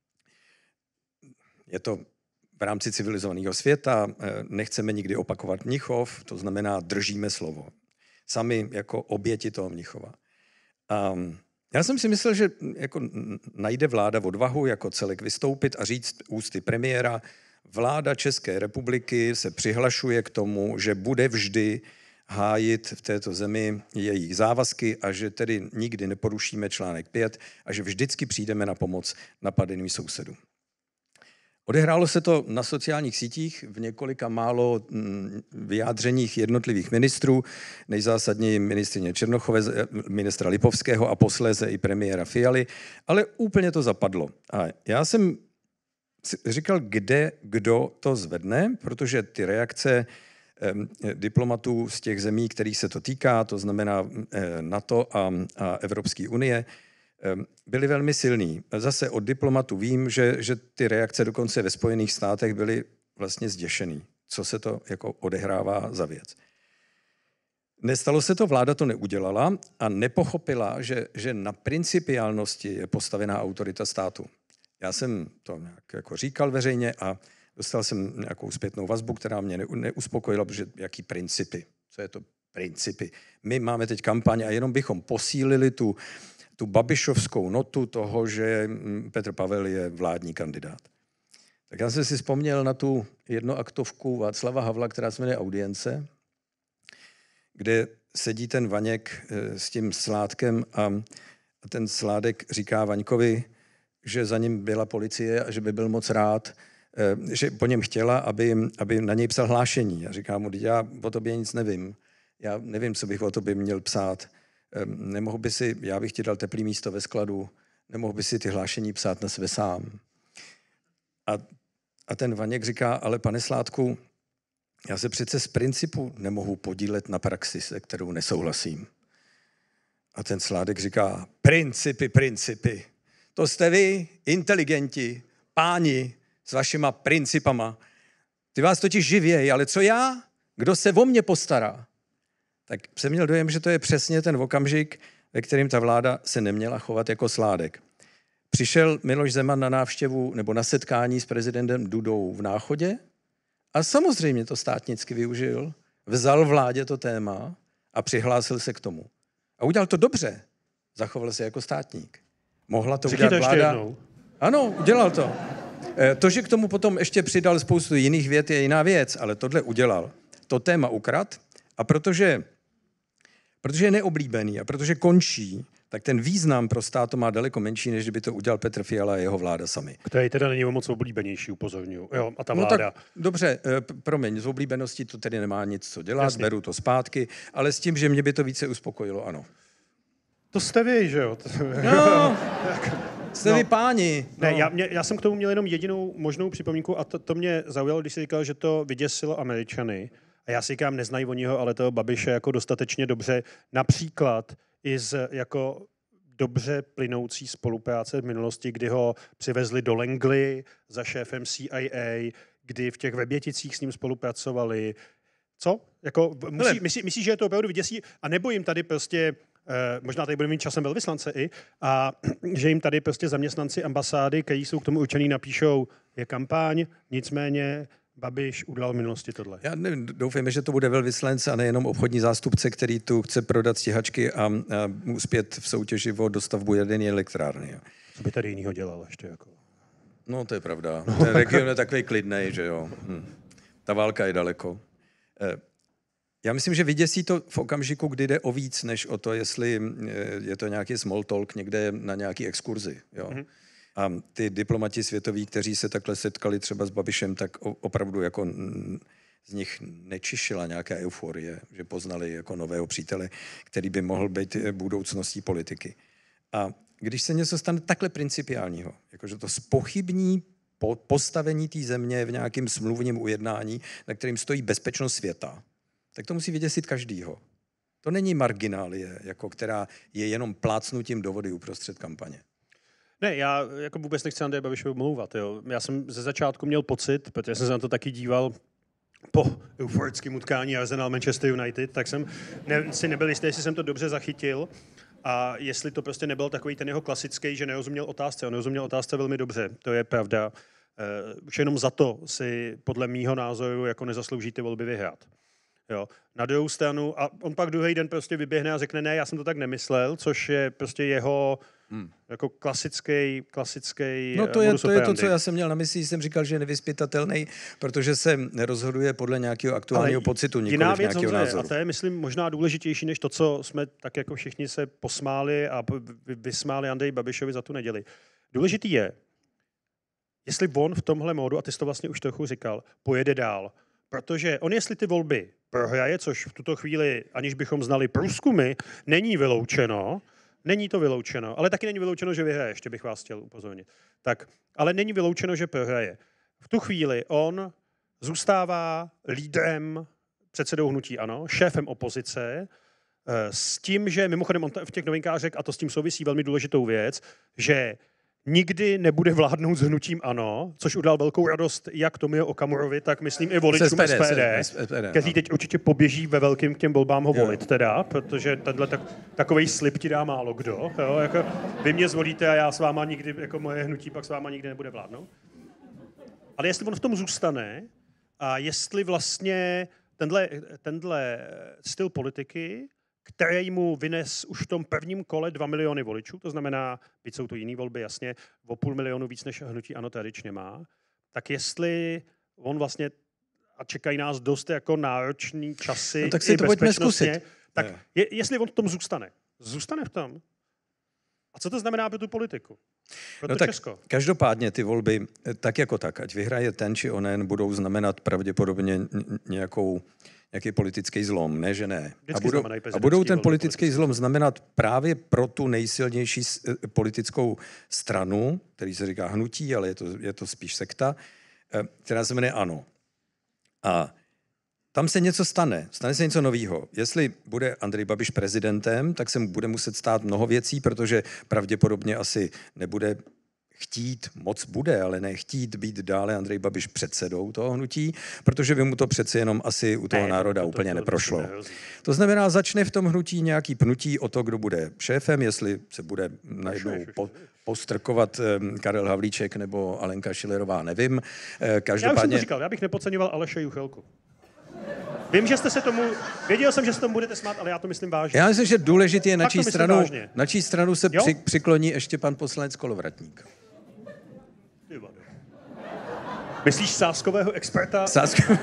Je to v rámci civilizovaného světa, nechceme nikdy opakovat Mnichov, to znamená držíme slovo. Sami jako oběti toho Mnichova. A já jsem si myslel, že jako najde vláda odvahu jako celek vystoupit a říct ústy premiéra, vláda České republiky se přihlašuje k tomu, že bude vždy hájit v této zemi jejich závazky a že tedy nikdy neporušíme článek pět a že vždycky přijdeme na pomoc napadeným sousedům. Odehrálo se to na sociálních sítích v několika málo vyjádřeních jednotlivých ministrů, nejzásadněji ministryně Černochové, ministra Lipovského a posléze i premiéra Fialy, ale úplně to zapadlo. A já jsem říkal, kde kdo to zvedne, protože ty reakce diplomatů z těch zemí, kterých se to týká, to znamená NATO a, a Evropské unie, byly velmi silný. Zase od diplomatů vím, že, že ty reakce dokonce ve Spojených státech byly vlastně zděšený. Co se to jako odehrává za věc. Nestalo se to, vláda to neudělala a nepochopila, že, že na principiálnosti je postavená autorita státu. Já jsem to nějak jako říkal veřejně a dostal jsem nějakou zpětnou vazbu, která mě neuspokojila, protože jaký principy? Co je to principy? My máme teď kampaň a jenom bychom posílili tu, tu babišovskou notu toho, že Petr Pavel je vládní kandidát. Tak já jsem si vzpomněl na tu jednoaktovku Václava Havla, která se jmenuje Audience, kde sedí ten Vaněk s tím Sládkem a ten Sládek říká Vaňkovi, že za ním byla policie a že by byl moc rád, že po něm chtěla, aby, aby na něj psal hlášení. Já říkám mu, já o tobě nic nevím. Já nevím, co bych o tobě měl psát. Nemohl by si, já bych ti dal teplý místo ve skladu, nemohl by si ty hlášení psát na sebe sám. A, a ten Vaněk říká, ale pane Sládku, já se přece z principu nemohu podílet na praxi, se kterou nesouhlasím. A ten Sládek říká, principy, principy. To jste vy, inteligenti, páni, s vašima principama. Ty vás totiž živějí, ale co já? Kdo se o mě postará? Tak jsem měl dojem, že to je přesně ten okamžik, ve kterým ta vláda se neměla chovat jako Sládek. Přišel Miloš Zeman na návštěvu nebo na setkání s prezidentem Dudou v Náchodě a samozřejmě to státnicky využil, vzal vládě to téma a přihlásil se k tomu. A udělal to dobře. Zachoval se jako státník. Mohla to udělat vláda. Ano, udělal to. To, že k tomu potom ještě přidal spoustu jiných vět, je jiná věc, ale tohle udělal. To téma ukrad a protože, protože je neoblíbený a protože končí, tak ten význam pro stát to má daleko menší, než kdyby to udělal Petr Fiala a jeho vláda sami. Který teda není moc oblíbenější, upozorňuji. Jo, a ta vláda. No tak, dobře, promiň, z oblíbeností to tedy nemá nic co dělat, Jasně. beru to zpátky, ale s tím, že mě by to více uspokojilo, ano. To jste vy, že jo? No, jste no. vy páni. No. Ne, já, mě, já jsem k tomu měl jenom jedinou možnou připomínku a to, to mě zaujalo, když jsi říkal, že to vyděsilo Američany. A já si říkám, neznají oni ho, ale toho Babiše jako dostatečně dobře. Například i z jako dobře plynoucí spolupráce v minulosti, kdy ho přivezli do Langley za šéfem C I A, kdy v těch Vrběticích s ním spolupracovali. Co? Jako, musí, myslí, myslí, že je to opravdu vyděsí? A nebo jim tady prostě, eh, možná tady budeme mít časem velvyslance i, a že jim tady prostě zaměstnanci ambasády, kteří jsou k tomu určený, napíšou, je kampaň, nicméně Babiš udělal v minulosti tohle. Já nevím, doufejme, že to bude velvyslanec a nejenom obchodní zástupce, který tu chce prodat stíhačky a, a uspět v soutěži o dostavbu jaderné elektrárny. Co by tady jinýho dělal ještě? Jako? No, to je pravda. Ten region je takový klidnej, že jo. Hm. Ta válka je daleko. Já myslím, že vyděsí to v okamžiku, kdy jde o víc, než o to, jestli je to nějaký small talk někde na nějaký exkurzi. Jo. Mm-hmm. A ty diplomati světoví, kteří se takhle setkali třeba s Babišem, tak opravdu jako z nich nečišila nějaká euforie, že poznali jako nového přítele, který by mohl být budoucností politiky. A když se něco stane takhle principiálního, jakože to zpochybní postavení té země v nějakém smluvním ujednání, na kterým stojí bezpečnost světa, tak to musí vyděsit každýho. To není marginálie, jako která je jenom plácnutím do vody uprostřed kampaně. Ne, já jako vůbec nechci Andreje Babišovi omlouvat. Jo. Já jsem ze začátku měl pocit, protože jsem se na to taky díval po euforickém utkání Arsenal Manchester United, tak jsem ne, si nebyl jistý, jestli jsem to dobře zachytil a jestli to prostě nebyl takový ten jeho klasický, že nerozuměl otázce. On nerozuměl otázce velmi dobře, to je pravda. Uh, už jenom za to si podle mýho názoru jako nezaslouží ty volby vyhrát. Jo. Na druhou stranu, a on pak druhý den prostě vyběhne a řekne, ne, já jsem to tak nemyslel, což je prostě jeho hmm. jako klasický, klasický No to je, to je to, co já jsem měl na mysli, jsem říkal, že je nevyzpytatelný, protože se rozhoduje podle nějakého aktuálního Ale pocitu, nikoliv nějakého názoru. A to je, myslím, možná důležitější, než to, co jsme tak jako všichni se posmáli a vysmáli Andreji Babišovi za tu neděli. Důležitý je, jestli on v tomhle módu, a ty jsi to vlastně už trochu říkal, pojede dál. Protože on, jestli ty volby prohraje, což v tuto chvíli, aniž bychom znali průzkumy, není vyloučeno, není to vyloučeno, ale taky není vyloučeno, že vyhraje, ještě bych vás chtěl upozornit. Tak, ale není vyloučeno, že prohraje. V tu chvíli on zůstává lídrem, předsedou hnutí ANO, šéfem opozice, s tím, že mimochodem on v těch novinkách řekl, a to s tím souvisí velmi důležitou věc, že nikdy nebude vládnout s hnutím ANO, což udělal velkou radost jak Tomio Okamurovi, tak myslím i voličům S P D, kteří teď určitě poběží ve velkým k těm volbám ho volit jo. teda, protože tenhle tak, takovej slib ti dá málo kdo. Jo, jako vy mě zvolíte a já s váma nikdy, jako moje hnutí pak s váma nikdy nebude vládnout. Ale jestli on v tom zůstane a jestli vlastně tenhle, tenhle styl politiky, který mu vynes už v tom prvním kole dva miliony voličů, to znamená, byť jsou to jiné volby, jasně, o půl milionu víc, než hnutí ANO tradičně má, tak jestli on vlastně, a čekají nás dost jako náročný časy no, tak si i to pojďme zkusit. Tak je, jestli on v tom zůstane, zůstane v tom, a co to znamená pro tu politiku? Pro no to tak Česko? Každopádně ty volby, tak jako tak, ať vyhraje ten či onen, budou znamenat pravděpodobně nějakou nějaký politický zlom, ne, že ne. A budou, a budou ten politický zlom znamenat právě pro tu nejsilnější politickou stranu, který se říká hnutí, ale je to, je to spíš sekta, která se jmenuje ANO. A tam se něco stane, stane se něco novýho. Jestli bude Andrej Babiš prezidentem, tak se mu bude muset stát mnoho věcí, protože pravděpodobně asi nebude chtít, moc bude, ale ne chtít být dále Andrej Babiš předsedou toho hnutí, protože by mu to přece jenom asi u toho ne, národa to, úplně to, to, neprošlo. To, to znamená, začne v tom hnutí nějaký pnutí o to, kdo bude šéfem, jestli se bude najednou po, postrkovat um, Karel Havlíček nebo Alenka Schillerová, nevím. Každopádně... Já už jsem to říkal, já bych nepodceňoval Aleše Juchelku. Vím, že jste se tomu, věděl jsem, že se tomu budete smát, ale já to myslím vážně. Já myslím, že důležitý je, na čí stranu, na čí stranu se při, přikloní ještě pan poslanec Kolovratník. Myslíš sázkového experta? Sázko...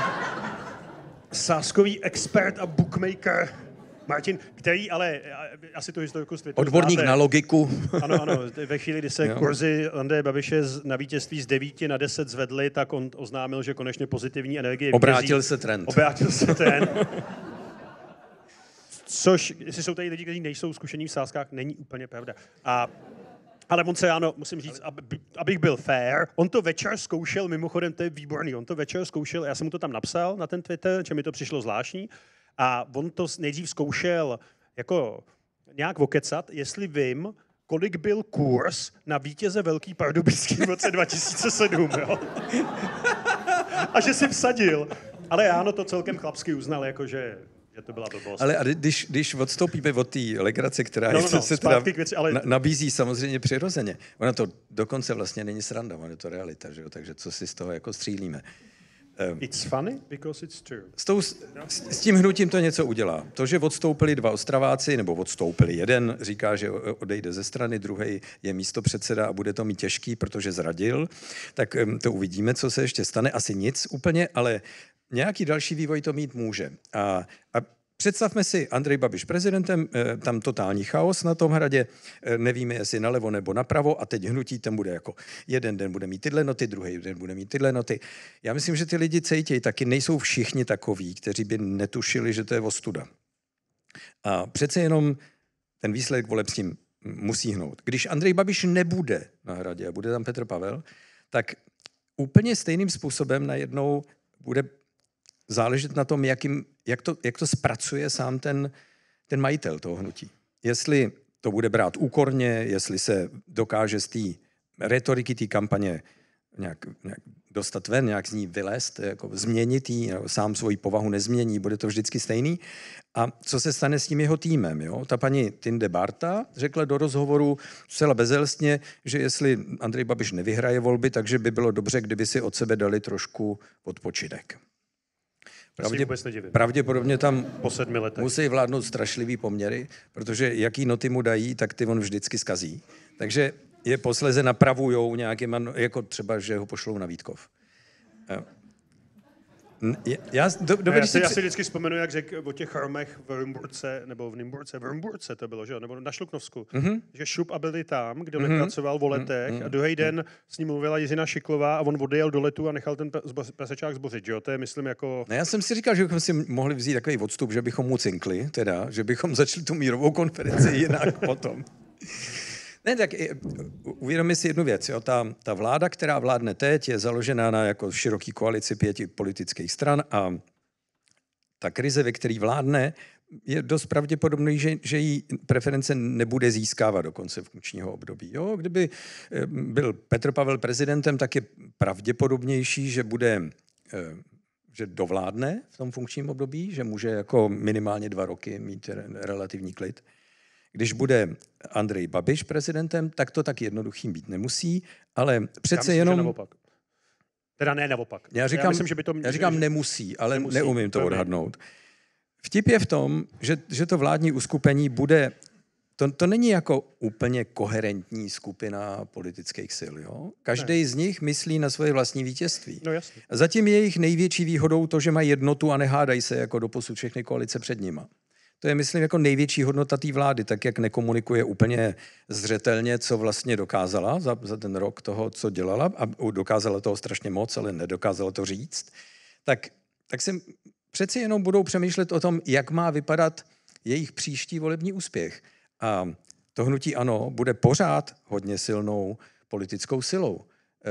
Sázkový expert a bookmaker Martin, který ale, asi tu historiku z odborník znáte, na logiku. Ano, ano, ve chvíli, kdy se jo. kurzy Andreje Babiše na vítězství z devíti na deset zvedly, tak on oznámil, že konečně pozitivní energie Obrátil vítězí. se trend. Obrátil se trend. Což, jestli jsou tady lidi, kteří nejsou zkušení v sázkách, není úplně pravda. A ale on se, ano, musím říct, aby, abych byl fair, on to večer zkoušel, mimochodem, to je výborný, on to večer zkoušel, já jsem mu to tam napsal na ten Twitter, že mi to přišlo zvláštní, a on to nejdřív zkoušel jako nějak okecat, jestli vím, kolik byl kurz na vítěze Velký Pardubický v roce dva tisíce sedm, jo? A že si vsadil. Ale já no to celkem chlapsky uznal, jakože... že to byla blbost. Ale a když, když odstoupíme od té legrace, která no, je, no, no, se teda věci, ale... nabízí samozřejmě přirozeně. Ona to dokonce vlastně není sranda, ona je to realita, že jo? Takže co si z toho jako střílíme. It's funny because it's true. S, tou, s, s tím hnutím to něco udělá. To, že odstoupili dva Ostraváci, nebo odstoupili jeden, říká, že odejde ze strany, druhý je místopředseda a bude to mít těžký, protože zradil, tak to uvidíme, co se ještě stane. Asi nic úplně, ale nějaký další vývoj to mít může. A, a představme si Andrej Babiš prezidentem, tam totální chaos na tom hradě, nevíme, jestli nalevo nebo napravo a teď hnutí tam bude jako jeden den bude mít tyhle noty, druhý den bude mít tyhle noty. Já myslím, že ty lidi cítějí taky, nejsou všichni takoví, kteří by netušili, že to je ostuda. A přece jenom ten výsledek voleb s tím musí hnout. Když Andrej Babiš nebude na hradě a bude tam Petr Pavel, tak úplně stejným způsobem najednou bude záležet na tom, jakým, jak, to, jak to zpracuje sám ten, ten majitel toho hnutí. Jestli to bude brát úkorně, jestli se dokáže z té retoriky té kampaně nějak, nějak dostat ven, nějak z ní vylézt, jako změnit jí, sám svoji povahu nezmění, bude to vždycky stejný. A co se stane s tím jeho týmem? Jo? Ta paní Tinde Barta řekla do rozhovoru zcela bezelstně, že jestli Andrej Babiš nevyhraje volby, takže by bylo dobře, kdyby si od sebe dali trošku odpočinek. Pravdě, pravděpodobně tam po sedmi letech musí vládnout strašlivý poměry, protože jaký noty mu dají, tak ty on vždycky zkazí. Takže je posléze napravujou nějakým, jako třeba, že ho pošlou na Vítkov. Já, do, ne, já, si, já si vždycky vzpomenu, jak řekl o těch chromech v Rumburce, nebo v Nymburce, v Rumburce to bylo, že jo, nebo na Šluknovsku, mm-hmm. že šup a byli tam, kde on mm-hmm. pracoval o letech mm-hmm. a druhý den s ním mluvila Jiřina Šiklová a on odjel do letu a nechal ten prasečák zbořit, že jo, to je, myslím, jako... No já jsem si říkal, že bychom si mohli vzít takový odstup, že bychom mu cinkli, teda, že bychom začali tu mírovou konferenci jinak potom. Ne, tak uvědomi si jednu věc. Jo. Ta, ta vláda, která vládne teď, je založená na jako široký koalici pěti politických stran a ta krize, ve které vládne, je dost pravděpodobný, že, že jí preference nebude získávat do konce funkčního období. Jo. Kdyby byl Petr Pavel prezidentem, tak je pravděpodobnější, že bude... že dovládne v tom funkčním období, že může jako minimálně dva roky mít relativní klid. Když bude Andrej Babiš prezidentem, tak to tak jednoduchým být nemusí, ale přece já myslím, jenom... naopak. Teda ne naopak. Já říkám, já myslím, že by to... já říkám nemusí, ale nemusí. Neumím to odhadnout. Vtip je v tom, že, že to vládní uskupení bude... To, to není jako úplně koherentní skupina politických sil. Jo? Každý ne. z nich myslí na svoje vlastní vítězství. No jasně. Zatím je jejich největší výhodou to, že mají jednotu a nehádají se jako doposud všechny koalice před nima. To je, myslím, jako největší hodnota té vlády, tak jak nekomunikuje úplně zřetelně, co vlastně dokázala za, za ten rok toho, co dělala, a dokázala toho strašně moc, ale nedokázala to říct, tak, tak se přeci jenom budou přemýšlet o tom, jak má vypadat jejich příští volební úspěch. A to hnutí ANO bude pořád hodně silnou politickou silou.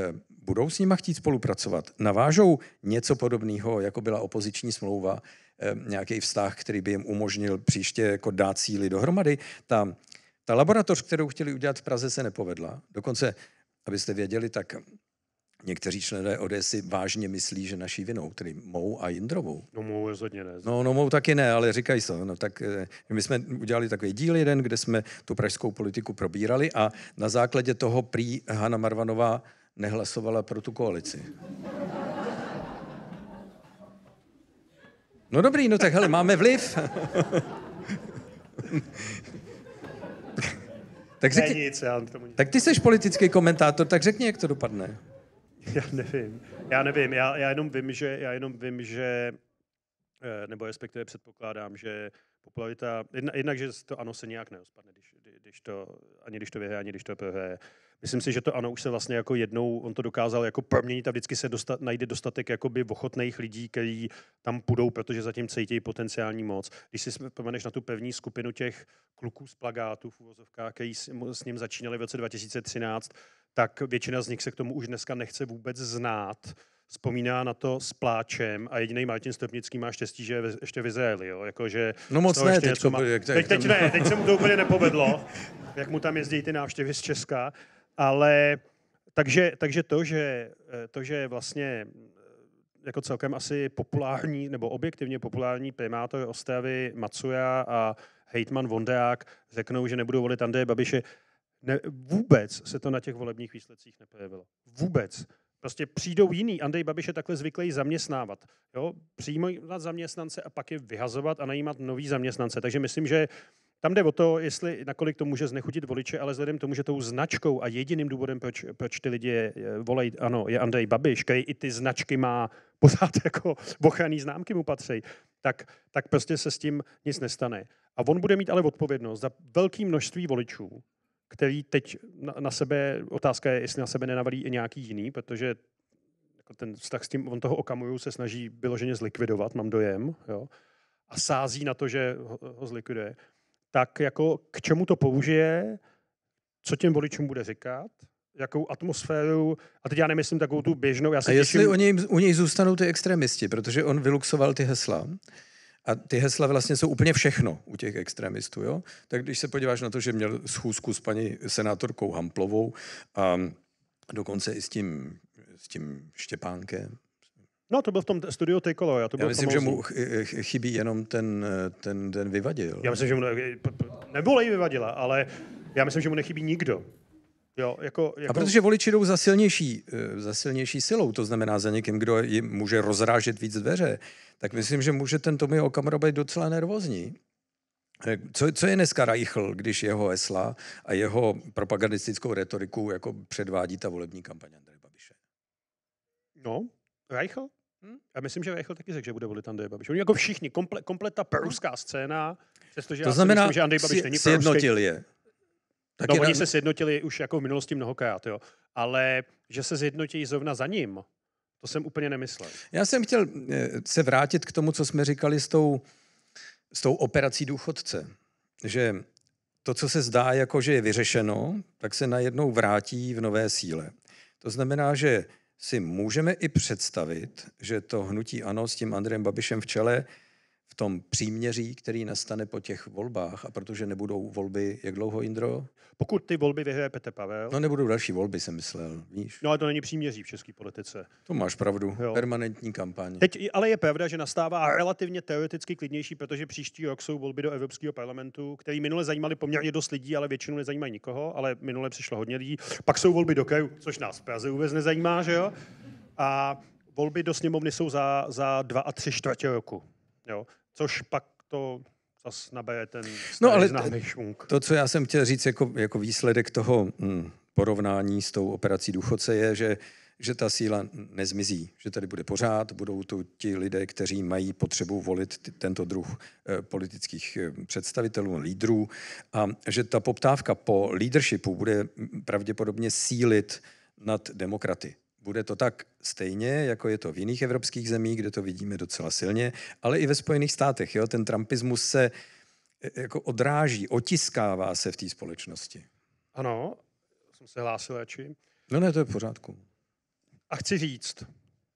budou s nima chtít spolupracovat. Navážou něco podobného, jako byla opoziční smlouva, eh, nějaký vztah, který by jim umožnil příště jako dát síly dohromady. Ta, ta laboratoř, kterou chtěli udělat v Praze, se nepovedla. Dokonce, abyste věděli, tak někteří členové O D S si vážně myslí, že naší vinou, tedy mou a Jindrovou. No mou rozhodně ne. No, no mou taky ne, ale říkají to. No, tak my jsme udělali takový díl jeden, kde jsme tu pražskou politiku probírali a na základě toho prý Hana Marvanová nehlasovala pro tu koalici. No dobrý, no tak hele, máme vliv. tak, řekni, ne, nic, já tomu nic. tak ty jsi politický komentátor, tak řekni, jak to dopadne. Já nevím. Já nevím. Já, já jenom vím, že já jenom vím, že nebo respektive předpokládám, že popularita, jedna, jednak, že to ANO se nějak neospadne, když, když to, ani když to vyhraje, ani když to prohraje. Myslím si, že to ANO už se vlastně jako jednou, on to dokázal jako proměnit a vždycky se dostat, najde dostatek jakoby ochotných lidí, kteří tam půjdou, protože zatím cítí potenciální moc. Když si vzpomeneš na tu pevní skupinu těch kluků z plagátů v uvozovkách, kteří s ním začínali v roce dva tisíce třináct, tak většina z nich se k tomu už dneska nechce vůbec znát. Vzpomíná na to s pláčem a jediný Martin Stropnický má štěstí, že je ještě v Izraeli. Jo? Jako, že no moc ne, teď, má... teď, teď, teď ne, teď se mu to úplně nepovedlo, jak mu tam jezdí ty návštěvy z Česka, ale takže, takže to, že, to, že vlastně jako celkem asi populární nebo objektivně populární primátor Ostravy Macuja a hejtman Vondrák řeknou, že nebudou volit Andreje Babiše, ne, vůbec se to na těch volebních výsledcích neprojevilo. Vůbec. Prostě přijdou jiný. Andrej Babiš je takhle zvyklý zaměstnávat. Jo? Přijímat zaměstnance a pak je vyhazovat a najímat nový zaměstnance. Takže myslím, že tam jde o to, jestli nakolik to může znechutit voliče, ale vzhledem k tomu, že tou značkou a jediným důvodem, proč, proč ty lidi volají, ano, je Andrej Babiš, který i ty značky má pořád jako ochranný známky mu patří, tak, tak prostě se s tím nic nestane. A on bude mít ale odpovědnost za velké množství voličů, který teď na, na sebe, otázka je, jestli na sebe nenavalí i nějaký jiný, protože jako ten vztah s tím, on toho Okamuru se snaží vyloženě zlikvidovat, mám dojem, jo, a sází na to, že ho, ho zlikviduje. Tak jako k čemu to použije, co těm voličům bude říkat, jakou atmosféru, a teď já nemyslím takovou tu běžnou. Já se a jestli těším... u něj, u něj zůstanou ty extremisti, protože on vyluxoval ty hesla, a ty hesla vlastně jsou úplně všechno u těch extremistů, jo? Tak když se podíváš na to, že měl schůzku s paní senátorkou Hamplovou a dokonce i s tím, s tím Štěpánkem. No, to byl v tom studiu Tricolor. Já, to já myslím, famózní. Že mu chybí jenom ten, ten, ten vyvadil. Já myslím, že mu ne, nebolej vyvadila, ale já myslím, že mu nechybí nikdo. Jo, jako, jako... A protože voliči jdou za silnější, za silnější silou, to znamená za někým, kdo jim může rozrážet víc dveře, tak myslím, že může ten Tomio Okamura být docela nervózní. Co, co je dneska Reichl, když jeho hesla a jeho propagandistickou retoriku jako předvádí ta volební kampaň Andreje Babiše? No, Reichl? Hm? Já myslím, že Reichl taky řekl, že bude volit Andreje Babiše. Oni jako všichni, komple, komplet ta proruská scéna, přestože to já znamená, si myslím, že Andrej Babiš není sjednotil je. Taky no, oni se sjednotili už jako v minulosti mnohokrát, jo. Ale že se sjednotí zrovna za ním, to jsem úplně nemyslel. Já jsem chtěl se vrátit k tomu, co jsme říkali s tou, s tou operací důchodce. Že to, co se zdá, jako že je vyřešeno, tak se najednou vrátí v nové síle. To znamená, že si můžeme i představit, že to hnutí ANO s tím Andrejem Babišem v čele v tom příměří, který nastane po těch volbách, a protože nebudou volby, jak dlouho, Jindro? Pokud ty volby vyhraje Petr Pavel. No nebudou další volby, jsem myslel, víš. No ale to není příměří v české politice. To máš pravdu, jo. Permanentní kampaň. Teď ale je pravda, že nastává relativně teoreticky klidnější, protože příští rok jsou volby do Evropského parlamentu, které minule zajímaly poměrně dost lidí, ale většinu nezajímají nikoho, ale minule přišlo hodně lidí. Pak jsou volby do krajů, což nás v Praze vůbec nezajímá, že jo? A volby do sněmovny jsou za, za dva a tři čtvrtě roku, jo? Což pak to zas nabere ten no, ale známý švung. To, co já jsem chtěl říct jako, jako výsledek toho hm, porovnání s tou operací důchodce je, že, že ta síla nezmizí, že tady bude pořád, budou tu ti lidé, kteří mají potřebu volit t- tento druh eh, politických eh, představitelů, lídrů, a že ta poptávka po leadershipu bude pravděpodobně sílit nad demokraty. Bude to tak stejně, jako je to v jiných evropských zemích, kde to vidíme docela silně, ale i ve Spojených státech. Jo? Ten trumpismus se jako odráží, otiskává se v té společnosti. Ano, jsem se hlásil radši. No ne, to je v pořádku. A chci říct,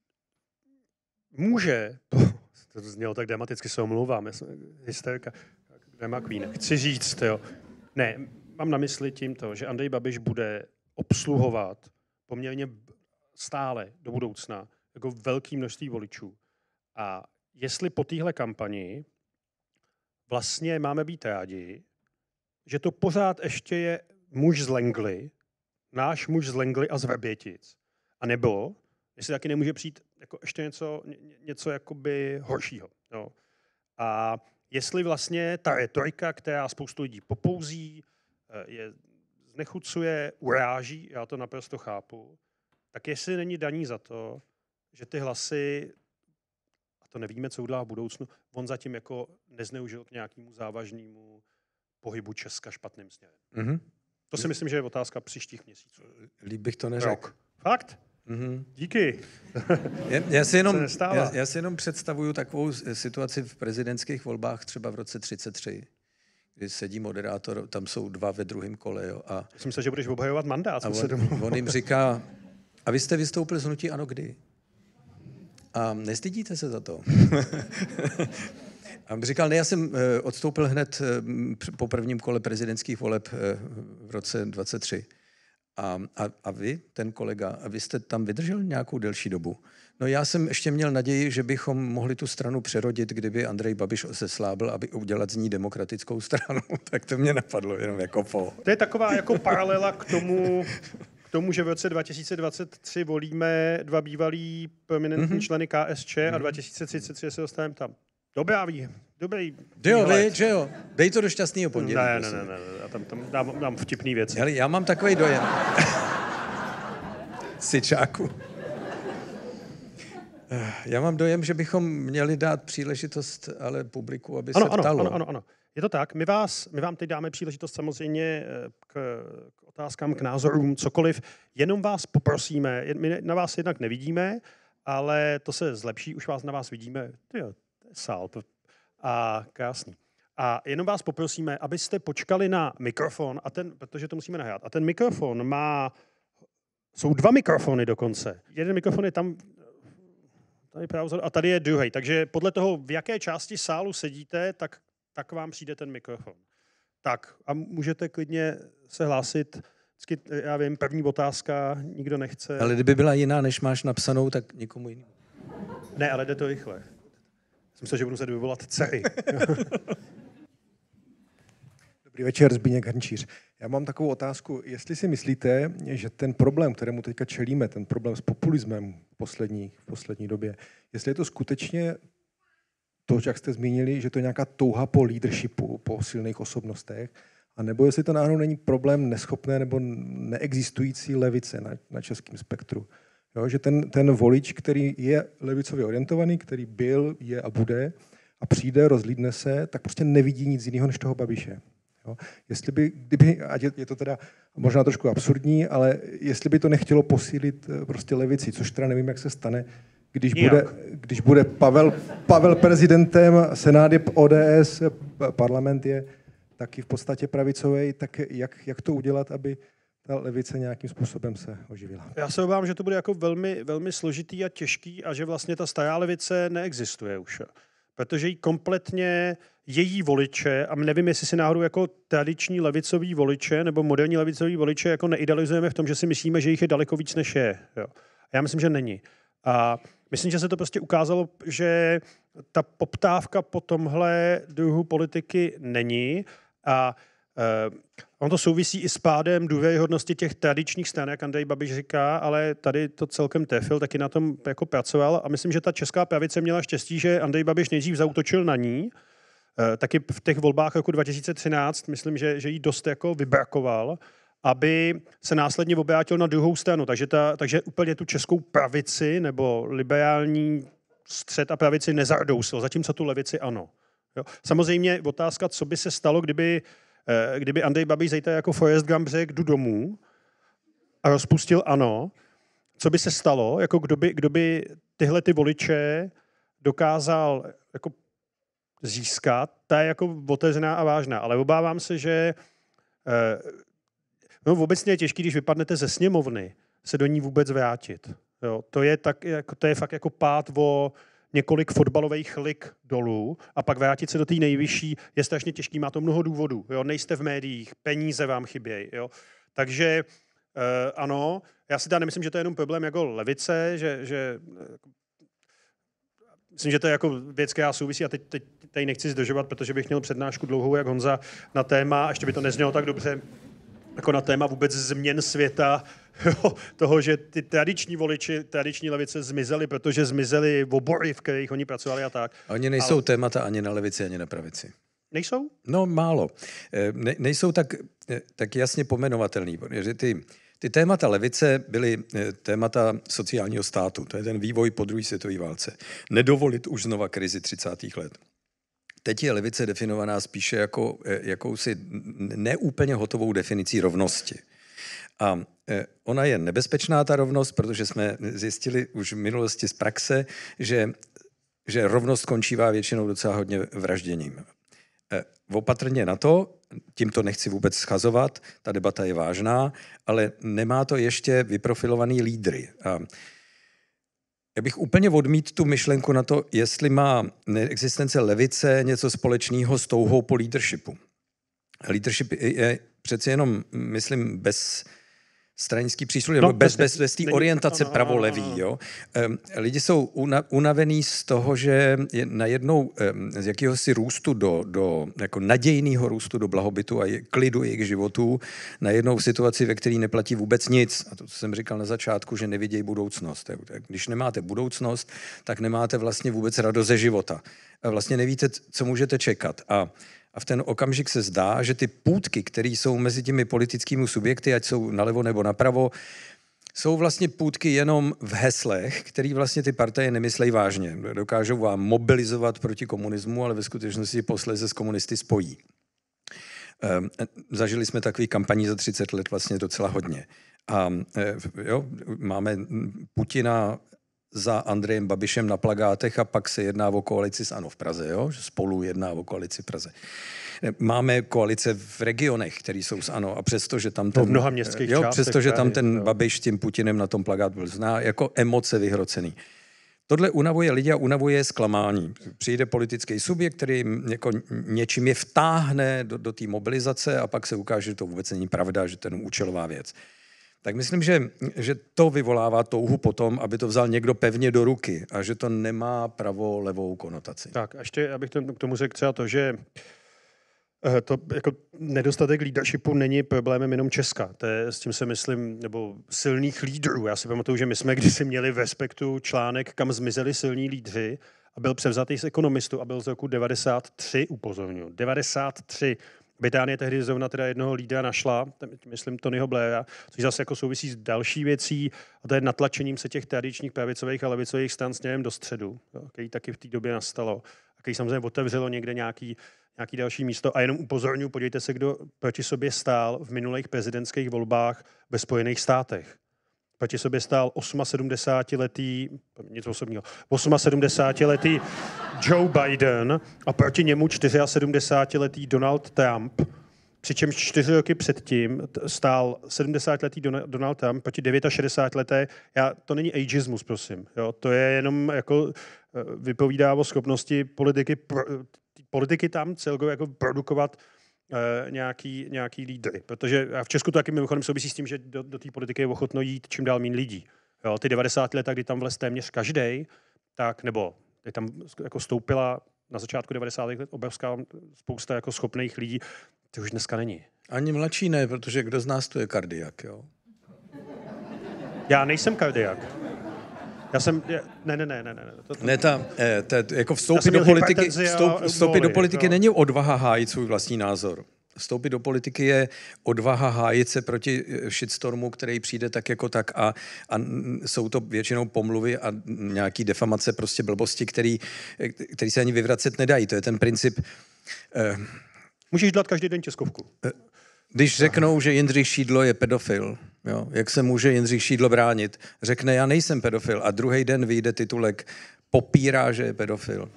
může, to znělo tak dramaticky, se omlouvám, hysterka, drama queen, chci říct, jo, ne, mám na mysli tímto, že Andrej Babiš bude obsluhovat poměrně stále do budoucna jako velké množství voličů. A jestli po téhle kampani vlastně máme být rádi, že to pořád ještě je muž z Langley, náš muž z Langley a z Vrbětic. A nebo, jestli taky nemůže přijít jako ještě něco, něco jakoby horšího. Jo. A jestli vlastně ta retorika, která spoustu lidí popouzí, je znechucuje, uráží, já to naprosto chápu, tak jestli není daní za to, že ty hlasy, a to nevíme, co udělá v budoucnu, on zatím jako nezneužil k nějakému závažnému pohybu Česka špatným směrem. Mm-hmm. To si myslím, že je otázka příštích měsíců. Líp bych to neřekl. Fakt? Mm-hmm. Díky. já, já, si jenom, já, já si jenom představuju takovou situaci v prezidentských volbách třeba v roce třicet tři, kdy sedí moderátor, tam jsou dva ve druhém kole. Jo, a jsem se, že budeš obhajovat mandát. A on, on jim říká, a vy jste vystoupil z hnutí ANO kdy? A nestydíte se za to? A on říkal, ne, já jsem odstoupil hned po prvním kole prezidentských voleb v roce dvacet tři. A, a, a vy, ten kolega, a vy jste tam vydržel nějakou delší dobu? No já jsem ještě měl naději, že bychom mohli tu stranu přerodit, kdyby Andrej Babiš se slábil, aby udělat z ní demokratickou stranu. Tak to mě napadlo jenom jako po. To je taková jako paralela k tomu, k tomu, že v roce dva tisíce dvacet tři volíme dva bývalí prominentní mm-hmm. členy K S Č mm-hmm. a dva tisíce třicet tři se dostaneme tam. Dobrá ví, dobrý Že jo, vy, že jo. Dej to do šťastného pondělí. Ne, ne, ne, ne, já tam, tam dám, dám vtipný věci. Hele, já mám takový dojem. Sičáku. Já mám dojem, že bychom měli dát příležitost ale publiku, aby ano, se ano, ptalo. Ano, ano, ano. Je to tak. My, vás, my vám teď dáme příležitost samozřejmě k, k otázkám, k názorům, cokoliv. Jenom vás poprosíme, my na vás jednak nevidíme, ale to se zlepší, už vás na vás vidíme. Tyjo, to je sál. To, a krásný. A jenom vás poprosíme, abyste počkali na mikrofon, a ten, protože to musíme nahrát. A ten mikrofon má, jsou dva mikrofony dokonce. Jeden mikrofon je tam, tady právě, a tady je druhý. Takže podle toho, v jaké části sálu sedíte, tak, tak vám přijde ten mikrofon. Tak a můžete klidně se hlásit. Vždycky, já vím, první otázka, nikdo nechce. Ale kdyby byla jiná, než máš napsanou, tak někomu jinému. Ne, ale jde to rychle. Jsem se, že budu muset vyvolat dcery. Dobrý večer, Zbigněk Hrnčíř. Já mám takovou otázku. Jestli si myslíte, že ten problém, kterému teďka čelíme, ten problém s populismem v poslední, v poslední době, jestli je to skutečně to, jak jste zmínili, že to je nějaká touha po leadershipu, po silných osobnostech, a nebo jestli to náhodou není problém neschopné nebo neexistující levice na, na českém spektru. Jo, že ten, ten volič, který je levicově orientovaný, který byl, je a bude a přijde, rozlídne se, tak prostě nevidí nic jiného než toho Babiše. Jo. Jestli by, kdyby, ať je, je to teda možná trošku absurdní, ale jestli by to nechtělo posílit prostě levici, což teda nevím, jak se stane, když bude, když bude Pavel, Pavel prezidentem, Senát je O D S, parlament je taky v podstatě pravicový, tak jak, jak to udělat, aby ta levice nějakým způsobem se oživila? Já se obávám, že to bude jako velmi, velmi složitý a těžký a že vlastně ta stará levice neexistuje už. Protože jí kompletně její voliče, a nevím, jestli si náhodou jako tradiční levicový voliče nebo moderní levicový voliče jako neidealizujeme v tom, že si myslíme, že jich je daleko víc, než je. Jo. Já myslím, že není. A myslím, že se to prostě ukázalo, že ta poptávka po tomhle druhu politiky není. A uh, on to souvisí i s pádem důvěryhodnosti těch tradičních stran, jak Andrej Babiš říká, ale tady to celkem trefil, taky na tom jako pracoval. A myslím, že ta česká pravice měla štěstí, že Andrej Babiš nejdřív zaútočil na ní. Uh, taky v těch volbách roku dva tisíce třináct, myslím, že, že jí dost jako vybrakoval, aby se následně obrátil na druhou stranu. Takže, ta, takže úplně tu českou pravici nebo liberální střed a pravici nezardousil, zatímco tu levici ano. Jo. Samozřejmě otázka, co by se stalo, kdyby, kdyby Andrej Babiš zítra jako Forrest Gump řekl, jdu domů a rozpustil ano. Co by se stalo, jako kdo by, kdo by tyhle ty voliče dokázal jako získat, ta je jako otevřená a vážná. Ale obávám se, že no, obecně je těžký, když vypadnete ze sněmovny, se do ní vůbec vrátit. Jo, to, je tak, jako, to je fakt jako pád o několik fotbalových lig dolů a pak vrátit se do té nejvyšší je strašně těžký, má to mnoho důvodů. Jo? Nejste v médiích, peníze vám chybějí. Jo? Takže uh, ano, já si teda nemyslím, že to je jenom problém jako levice, že, že myslím, že to je jako věc, která souvisí a teď, teď tady nechci zdržovat, protože bych měl přednášku dlouhou jak Honza na téma, a ještě by to neznělo tak dobře, jako na téma vůbec změn světa, jo, toho, že ty tradiční voliči, tradiční levice zmizely, protože zmizely obory, v kterých oni pracovali a tak. Oni nejsou Ale... témata ani na levici, ani na pravici. Nejsou? No málo. Ne, nejsou tak, tak jasně pomenovatelný, protože ty, ty témata levice byly témata sociálního státu. To je ten vývoj po druhé světové válce. Nedovolit už znova krizi třicátých let. Teď je levice definovaná spíše jako jakousi neúplně hotovou definicí rovnosti. A ona je nebezpečná, ta rovnost, protože jsme zjistili už v minulosti z praxe, že, že rovnost končívá většinou docela hodně vražděním. Opatrně na to, tím to nechci vůbec schazovat, ta debata je vážná, ale nemá to ještě vyprofilovaný lídry. A já bych úplně odmítl tu myšlenku na to, jestli má existence levice něco společného s touhou po leadershipu. Leadership je přeci jenom, myslím, bez stranický přístup, no, bez, bez, bez té orientace no, no, pravolevý. No, no, no. Jo? Lidi jsou unavení z toho, že je najednou z jakéhosi růstu do, do jako nadějného růstu do blahobytu a klidu jejich životů, najednou v situaci, ve které neplatí vůbec nic. A to, co jsem říkal na začátku, že nevidějí budoucnost. Když nemáte budoucnost, tak nemáte vlastně vůbec radost ze života. A vlastně nevíte, co můžete čekat. A A v ten okamžik se zdá, že ty půtky, které jsou mezi těmi politickými subjekty, ať jsou nalevo nebo napravo, jsou vlastně půtky jenom v heslech, které vlastně ty partaje nemyslejí vážně. Dokážou vám mobilizovat proti komunismu, ale ve skutečnosti posléze s komunisty spojí. Ehm, zažili jsme takový kampaní za třicet let vlastně docela hodně. A jo, máme Putina za Andrejem Babišem na plakátech a pak se jedná o koalici s ANO v Praze, jo? Spolu jedná o koalici v Praze. Máme koalice v regionech, které jsou s ANO a přesto, že tam ten, v mnoha městských jo, částech, přesto, že tam ten jo. Babiš s tím Putinem na tom plakátu byl zná jako emoce vyhrocený. Tohle unavuje lidi a unavuje zklamání. Přijde politický subjekt, který jako něčím je vtáhne do, do té mobilizace a pak se ukáže, že to vůbec není pravda, že to je účelová věc. Tak myslím, že, že to vyvolává touhu potom, aby to vzal někdo pevně do ruky a že to nemá pravo-levou konotaci. Tak a ještě, abych k tomu řekl třeba to, že to jako nedostatek leadershipu není problémem jenom Česka. To je, s tím se myslím, nebo silných lídrů. Já si pamatuju, že my jsme kdysi měli v Respektu článek, kam zmizeli silní lídři a byl převzatý z Ekonomistu a byl z roku devadesát tři, upozorňuji. devadesát tři. Británie tehdy zrovna teda jednoho lídra našla, myslím Tonyho Blaira, což zase jako souvisí s další věcí, a to je natlačením se těch tradičních pravicových a levicových stran směrem do středu, který taky v té době nastalo, a který samozřejmě otevřelo někde nějaký, nějaký další místo. A jenom upozorňuji, podívejte se, kdo proti sobě stál v minulých prezidentských volbách ve Spojených státech. Proti sobě stál osmasedmdesátiletý, nic osobního, osmasedmdesátiletý Joe Biden a proti němu sedmdesátičtyřletý Donald Trump. Přičemž čtyři roky předtím stál sedmdesátiletý Donald Trump proti šedesátidevátileté. Já, to není ageismus, prosím. Jo, to je jenom jako vypovídá o schopnosti politiky, politiky tam celkově jako produkovat Uh, nějaký, nějaký lídry. Protože v Česku to taky mimochodem souvisí s tím, že do, do té politiky je ochotno jít čím dál méně lidí. Jo, ty devadesátá leta, kdy tam vlez téměř každej, tak, nebo kdy tam jako stoupila na začátku devadesátých let obrovská spousta jako schopných lidí, to už dneska není. Ani mladší ne, protože kdo z nás tu je kardiak, jo? Já nejsem kardiak. Já jsem, ne, ne, ne, ne, ne. To, to, ne, ta, ta, jako vstoupit do politiky, vstoup, vstoupit do politiky no. Není odvaha hájit svůj vlastní názor. Vstoupit do politiky je odvaha hájit se proti shitstormu, který přijde tak jako tak a, a jsou to většinou pomluvy a nějaký defamace, prostě blbosti, který, který se ani vyvracet nedají. To je ten princip. Eh, Můžeš dát každý den tiskovku. Eh, Když řeknou, že Jindřich Šídlo je pedofil, jo, jak se může Jindřich Šídlo bránit? Řekne, já nejsem pedofil a druhý den vyjde titulek popírá, že je pedofil.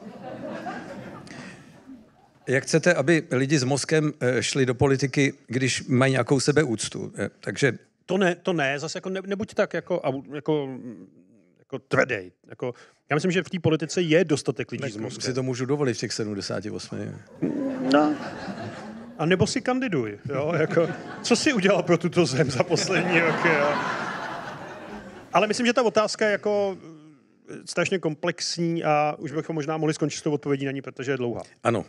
Jak chcete, aby lidi s mozkem šli do politiky, když mají nějakou sebeúctu? Takže... To ne, to ne, zase jako ne, nebuď tak jako, jako jako tvrdý. Jako, já myslím, že v té politice je dostatek lidí z Moskvy. Si to můžu dovolit v těch sedmdesáti osmi. No. A nebo si kandiduj. Jo? Jako, co jsi udělal pro tuto zem za poslední roky? Jo? Ale myslím, že ta otázka je jako strašně komplexní a už bychom možná mohli skončit s tou odpovědí na ní, protože je dlouhá. Ano.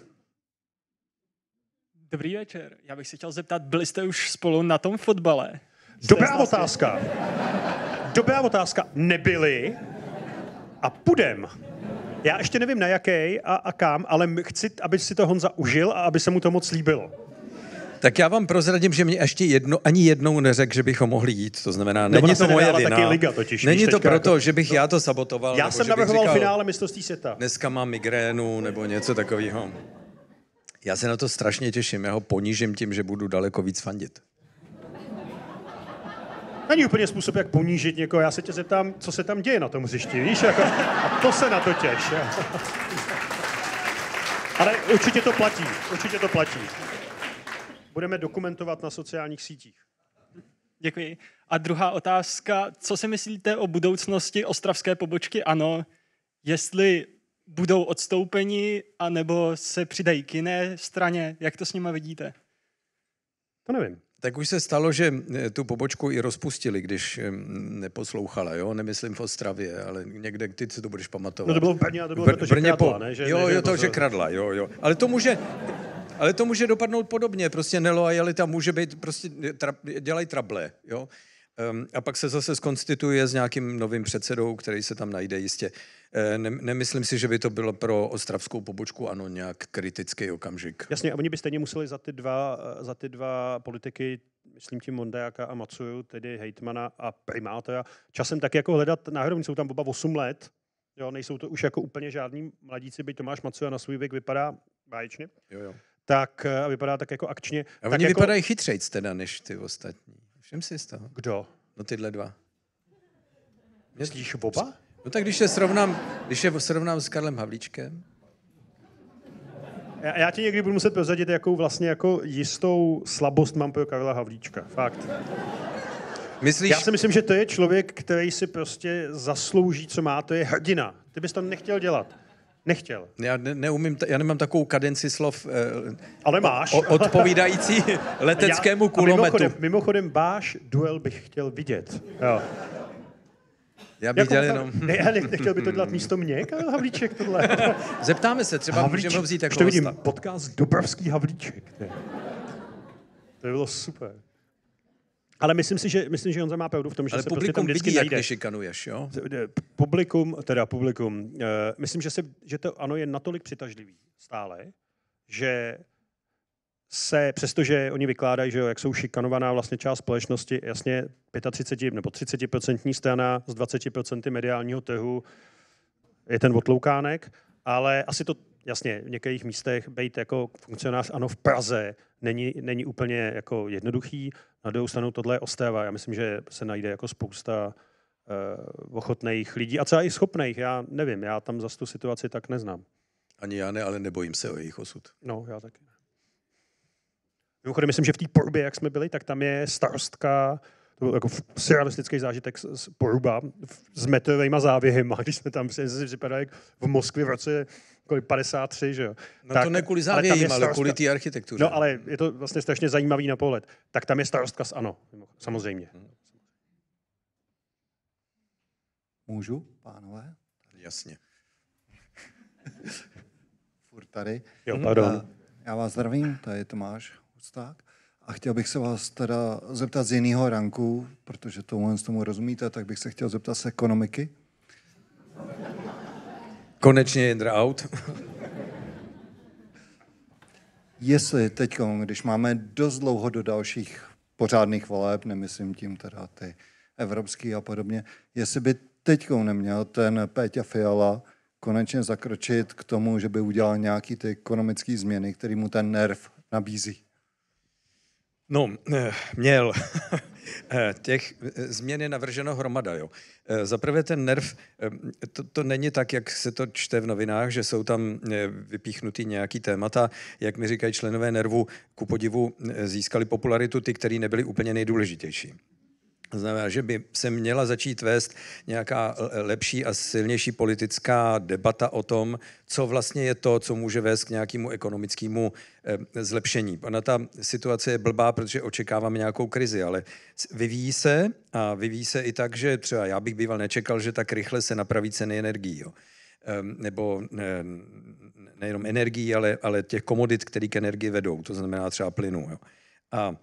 Dobrý večer. Já bych se chtěl zeptat, byli jste už spolu na tom fotbale? Dobrá otázka. Dobrá otázka. Nebyli a půjdem. Já ještě nevím na jaký a, a kam, ale chci, aby si to Honza užil a aby se mu to moc líbilo. Tak já vám prozradím, že mě ještě jedno, ani jednou neřekl, že bychom mohli jít. To znamená, nebo není to moje vina. Taky liga totiž, není to proto, jako... že bych já to sabotoval. Já jsem navrhoval finále mistrovství světa. Dneska mám migrénu nebo něco takového. Já se na to strašně těším. Já ho ponížím tím, že budu daleko víc fandit. Není úplně způsob, jak ponížit někoho. Já se tě zeptám, co se tam děje na tom hřišti, víš? Jako, a to se na to těš. Ale určitě to platí. Určitě to platí. Budeme dokumentovat na sociálních sítích. Děkuji. A druhá otázka, co si myslíte o budoucnosti ostravské pobočky ANO? Jestli budou odstoupeni, anebo se přidají k jiné straně? Jak to s nima vidíte? To nevím. Tak už se stalo, že tu pobočku i rozpustili, když neposlouchala, jo? Nemyslím v Ostravě, ale někde, ty si to budeš pamatovat. No to bylo v Brně, to bylo Br- to, že kradla, po... ne? Že, jo, ne, jo, to, že kradla, jo, jo. Ale to může... Ale to může dopadnout podobně, prostě neloajalita může být, prostě tra, dělají trable, jo. Um, a pak se zase skonstituje s nějakým novým předsedou, který se tam najde jistě. E, ne, nemyslím si, že by to bylo pro ostravskou pobočku ANO nějak kritický okamžik. Jasně, a oni by stejně museli za ty dva, za ty dva politiky, myslím tím Mondejáka a Macuju, tedy hejtmana a primátora, časem taky jako hledat náhodou, jsou tam oba osm let, jo, nejsou to už jako úplně žádní mladíci, byť Tomáš Macuja na svůj věk vypadá báječně. Jo, jo. Tak a vypadá tak jako akčně. A tak oni jako... vypadají chytřejc teda než ty ostatní. Všem si z toho. Kdo? No tyhle dva. Myslíš oba? No tak když se srovnám, když je srovnám s Karlem Havlíčkem. Já, já ti někdy budu muset prozradit, jakou vlastně jako jistou slabost mám pro Karla Havlíčka. Fakt. Myslíš? Já si myslím, že to je člověk, který si prostě zaslouží, co má, to je hrdina. Ty bys to nechtěl dělat. Nechtěl. Já ne, neumím, já nemám takovou kadenci slov, eh, ale máš. O, odpovídající leteckému já, kulometu. Mimochodem, mimochodem, váš duel bych chtěl vidět. Jo. Já bych jako, dělal jenom... Ne, já nechtěl by to dělat místo mě, Karel Havlíček, tohle. Zeptáme se, třeba Havlíček, můžeme ho vzít jako hosta. Už to vidím, podcast Dobrovský Havlíček. To by bylo super. Ale myslím si, že, myslím, že Honza má pravdu v tom, že ale se prostě tam vždycky vidí, najde. Jak nešikanuješ, jo? Publikum, teda publikum, uh, myslím, že, se, že to ANO je natolik přitažlivý stále, že se, přestože oni vykládají, že jo, jak jsou šikanovaná vlastně část společnosti, jasně třicet pět nebo třicet procent strana z dvacet procent mediálního trhu je ten otloukánek, ale asi to jasně v některých místech být jako funkcionář ANO v Praze není, není úplně jako jednoduchý. Na druhou stranu tohle je Ostrava. Já myslím, že se najde jako spousta uh, ochotných lidí a třeba i schopných. Já nevím, já tam zas tu situaci tak neznám. Ani já ne, ale nebojím se o jejich osud. No, já taky. Mimochodem, myslím, že v té Porubě, jak jsme byli, tak tam je starostka, to byl jako surrealistický zážitek z, z Poruba s metrovejma závěhyma, když jsme tam si připadali v Moskvě v roce padesát tři, že jo. No tak, to ne kvůli závěhým, ale, ale kvůli té architektuře. No ale je to vlastně strašně zajímavý na pohled. Tak tam je starostka z ANO, samozřejmě. Můžu, pánové? Jasně. Furt tady. Jo, pardon. Já vás zdravím, tady je Tomáš Husták. A chtěl bych se vás teda zeptat z jiného ranku, protože tomu, tomu rozumíte, tak bych se chtěl zeptat z ekonomiky. Konečně Jindra out. Jestli teď, když máme dost dlouho do dalších pořádných voleb, nemyslím tím teda ty evropský a podobně, jestli by teď neměl ten Péťa Fiala konečně zakročit k tomu, že by udělal nějaký ty ekonomické změny, který mu ten NERV nabízí. No, měl. Těch změn je navrženo hromada, jo. Zaprvé ten NERV, to, to není tak, jak se to čte v novinách, že jsou tam vypíchnutý nějaký témata. Jak mi říkají členové NERVu, ku podivu získali popularitu ty, které nebyly úplně nejdůležitější. To znamená, že by se měla začít vést nějaká lepší a silnější politická debata o tom, co vlastně je to, co může vést k nějakému ekonomickému zlepšení. Ona ta situace je blbá, protože očekáváme nějakou krizi, ale vyvíjí se a vyvíjí se i tak, že třeba já bych býval nečekal, že tak rychle se napraví ceny energií. Jo. Nebo ne, nejenom energií, ale, ale těch komodit, které k energii vedou, to znamená třeba plynu. Jo. A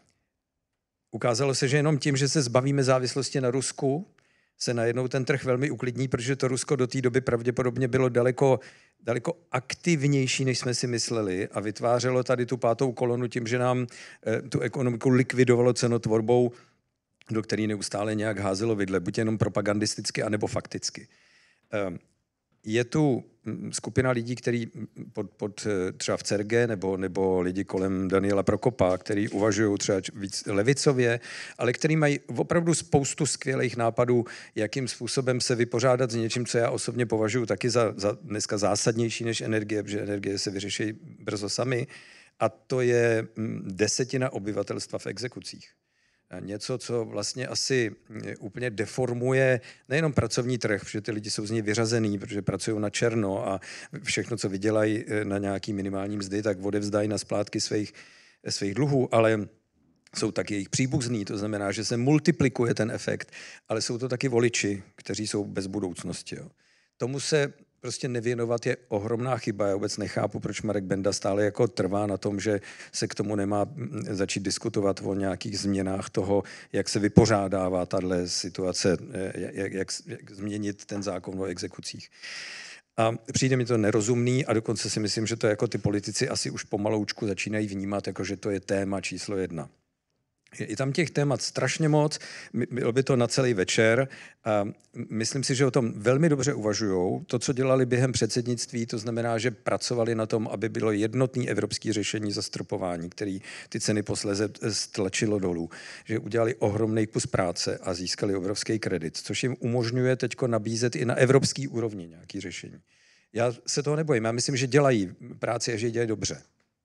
ukázalo se, že jenom tím, že se zbavíme závislosti na Rusku, se najednou ten trh velmi uklidní, protože to Rusko do té doby pravděpodobně bylo daleko, daleko aktivnější, než jsme si mysleli a vytvářelo tady tu pátou kolonu tím, že nám eh, tu ekonomiku likvidovalo cenotvorbou, do které neustále nějak házelo vidle, buď jenom propagandisticky, anebo fakticky. Eh, Je tu skupina lidí, kteří pod, pod třeba v Cerge nebo, nebo lidi kolem Daniela Prokopa, který uvažují třeba víc levicově, ale který mají opravdu spoustu skvělých nápadů, jakým způsobem se vypořádat s něčím, co já osobně považuji taky za, za dneska zásadnější než energie, protože energie se vyřeší brzo sami. A to je desetina obyvatelstva v exekucích. Něco, co vlastně asi úplně deformuje nejenom pracovní trh, protože ty lidi jsou z něj vyřazený, protože pracují na černo a všechno, co vydělají na nějaký minimální mzdy, tak odevzdají na splátky svých, svých dluhů, ale jsou taky jejich příbuzní, to znamená, že se multiplikuje ten efekt, ale jsou to taky voliči, kteří jsou bez budoucnosti. Jo. Tomu se prostě nevěnovat je ohromná chyba. Já vůbec nechápu, proč Marek Benda stále jako trvá na tom, že se k tomu nemá začít diskutovat o nějakých změnách toho, jak se vypořádává tahle situace, jak, jak, jak změnit ten zákon o exekucích. A přijde mi to nerozumný a dokonce si myslím, že to jako ty politici asi už pomaloučku začínají vnímat, jako že to je téma číslo jedna. Je tam těch témat strašně moc, bylo by to na celý večer. A myslím si, že o tom velmi dobře uvažujou. To, co dělali během předsednictví, to znamená, že pracovali na tom, aby bylo jednotné evropské řešení zastropování, který ty ceny posléze stlačilo dolů. Že udělali ohromný kus práce a získali obrovský kredit, což jim umožňuje teďko nabízet i na evropský úrovni nějaké řešení. Já se toho nebojím. Já myslím, že dělají práci a že ji dělají dobře.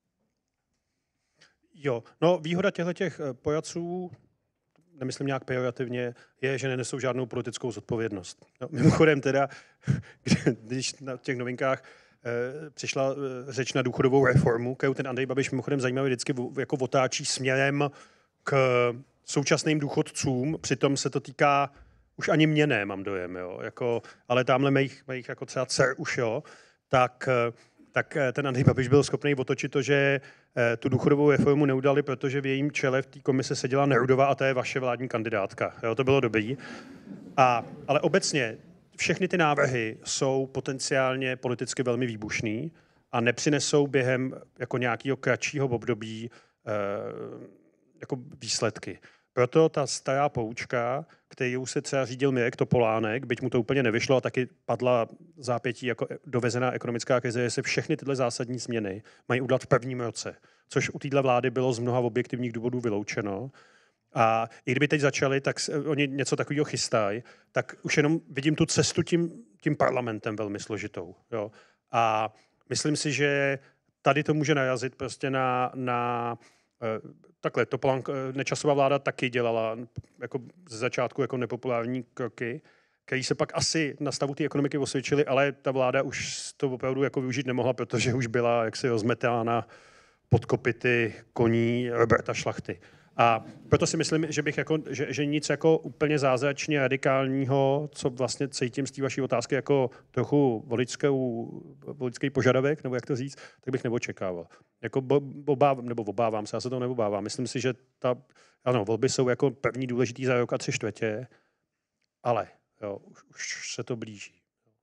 Jo, no výhoda těchto pojaců, nemyslím nějak pejorativně, je, že nenesou žádnou politickou zodpovědnost. No, mimochodem teda, když na těch novinkách eh, přišla eh, řeč na důchodovou reformu, kterou ten Andrej Babiš mimochodem zajímavě vždycky jako otáčí směrem k současným důchodcům, přitom se to týká už ani mě ne, mám dojem, jo, jako, ale tamhle mých, mých jako třeba dcer už, jo, tak... Eh, tak ten Andrej Babiš byl schopný otočit to, že tu důchodovou reformu neudali, protože v jejím čele v té komise seděla Nerudová a to je vaše vládní kandidátka. Jo, to bylo dobrý. A, ale obecně všechny ty návrhy jsou potenciálně politicky velmi výbušný a nepřinesou během jako nějakého kratšího období eh, jako výsledky. Proto ta stará poučka, kterou se třeba řídil Mirek Topolánek, byť mu to úplně nevyšlo a taky padla zápětí jako dovezená ekonomická krize, že se všechny tyhle zásadní změny mají udělat v prvním roce, což u téhle vlády bylo z mnoha objektivních důvodů vyloučeno. A i kdyby teď začali, tak oni něco takového chystají, tak už jenom vidím tu cestu tím, tím parlamentem velmi složitou. Jo. A myslím si, že tady to může narazit prostě na... na takhle, Topolánek, Nečasová vláda taky dělala jako ze začátku jako nepopulární kroky, který se pak asi na stavu té ekonomiky osvědčily, ale ta vláda už to opravdu jako využít nemohla, protože už byla jaksi rozmetána pod kopyty koní Roberta Šlachty. A proto si myslím, že bych jako, že, že nic jako úplně zázračně radikálního, co vlastně cítím z té vaší otázky jako trochu voličský požadavek, nebo jak to říct, tak bych neočekával. Jako obávám, nebo obávám se, já se toho neobávám. Myslím si, že ta, ano, volby jsou jako první důležitý za rok a tři čtvrtě, ale jo, už, už se to blíží.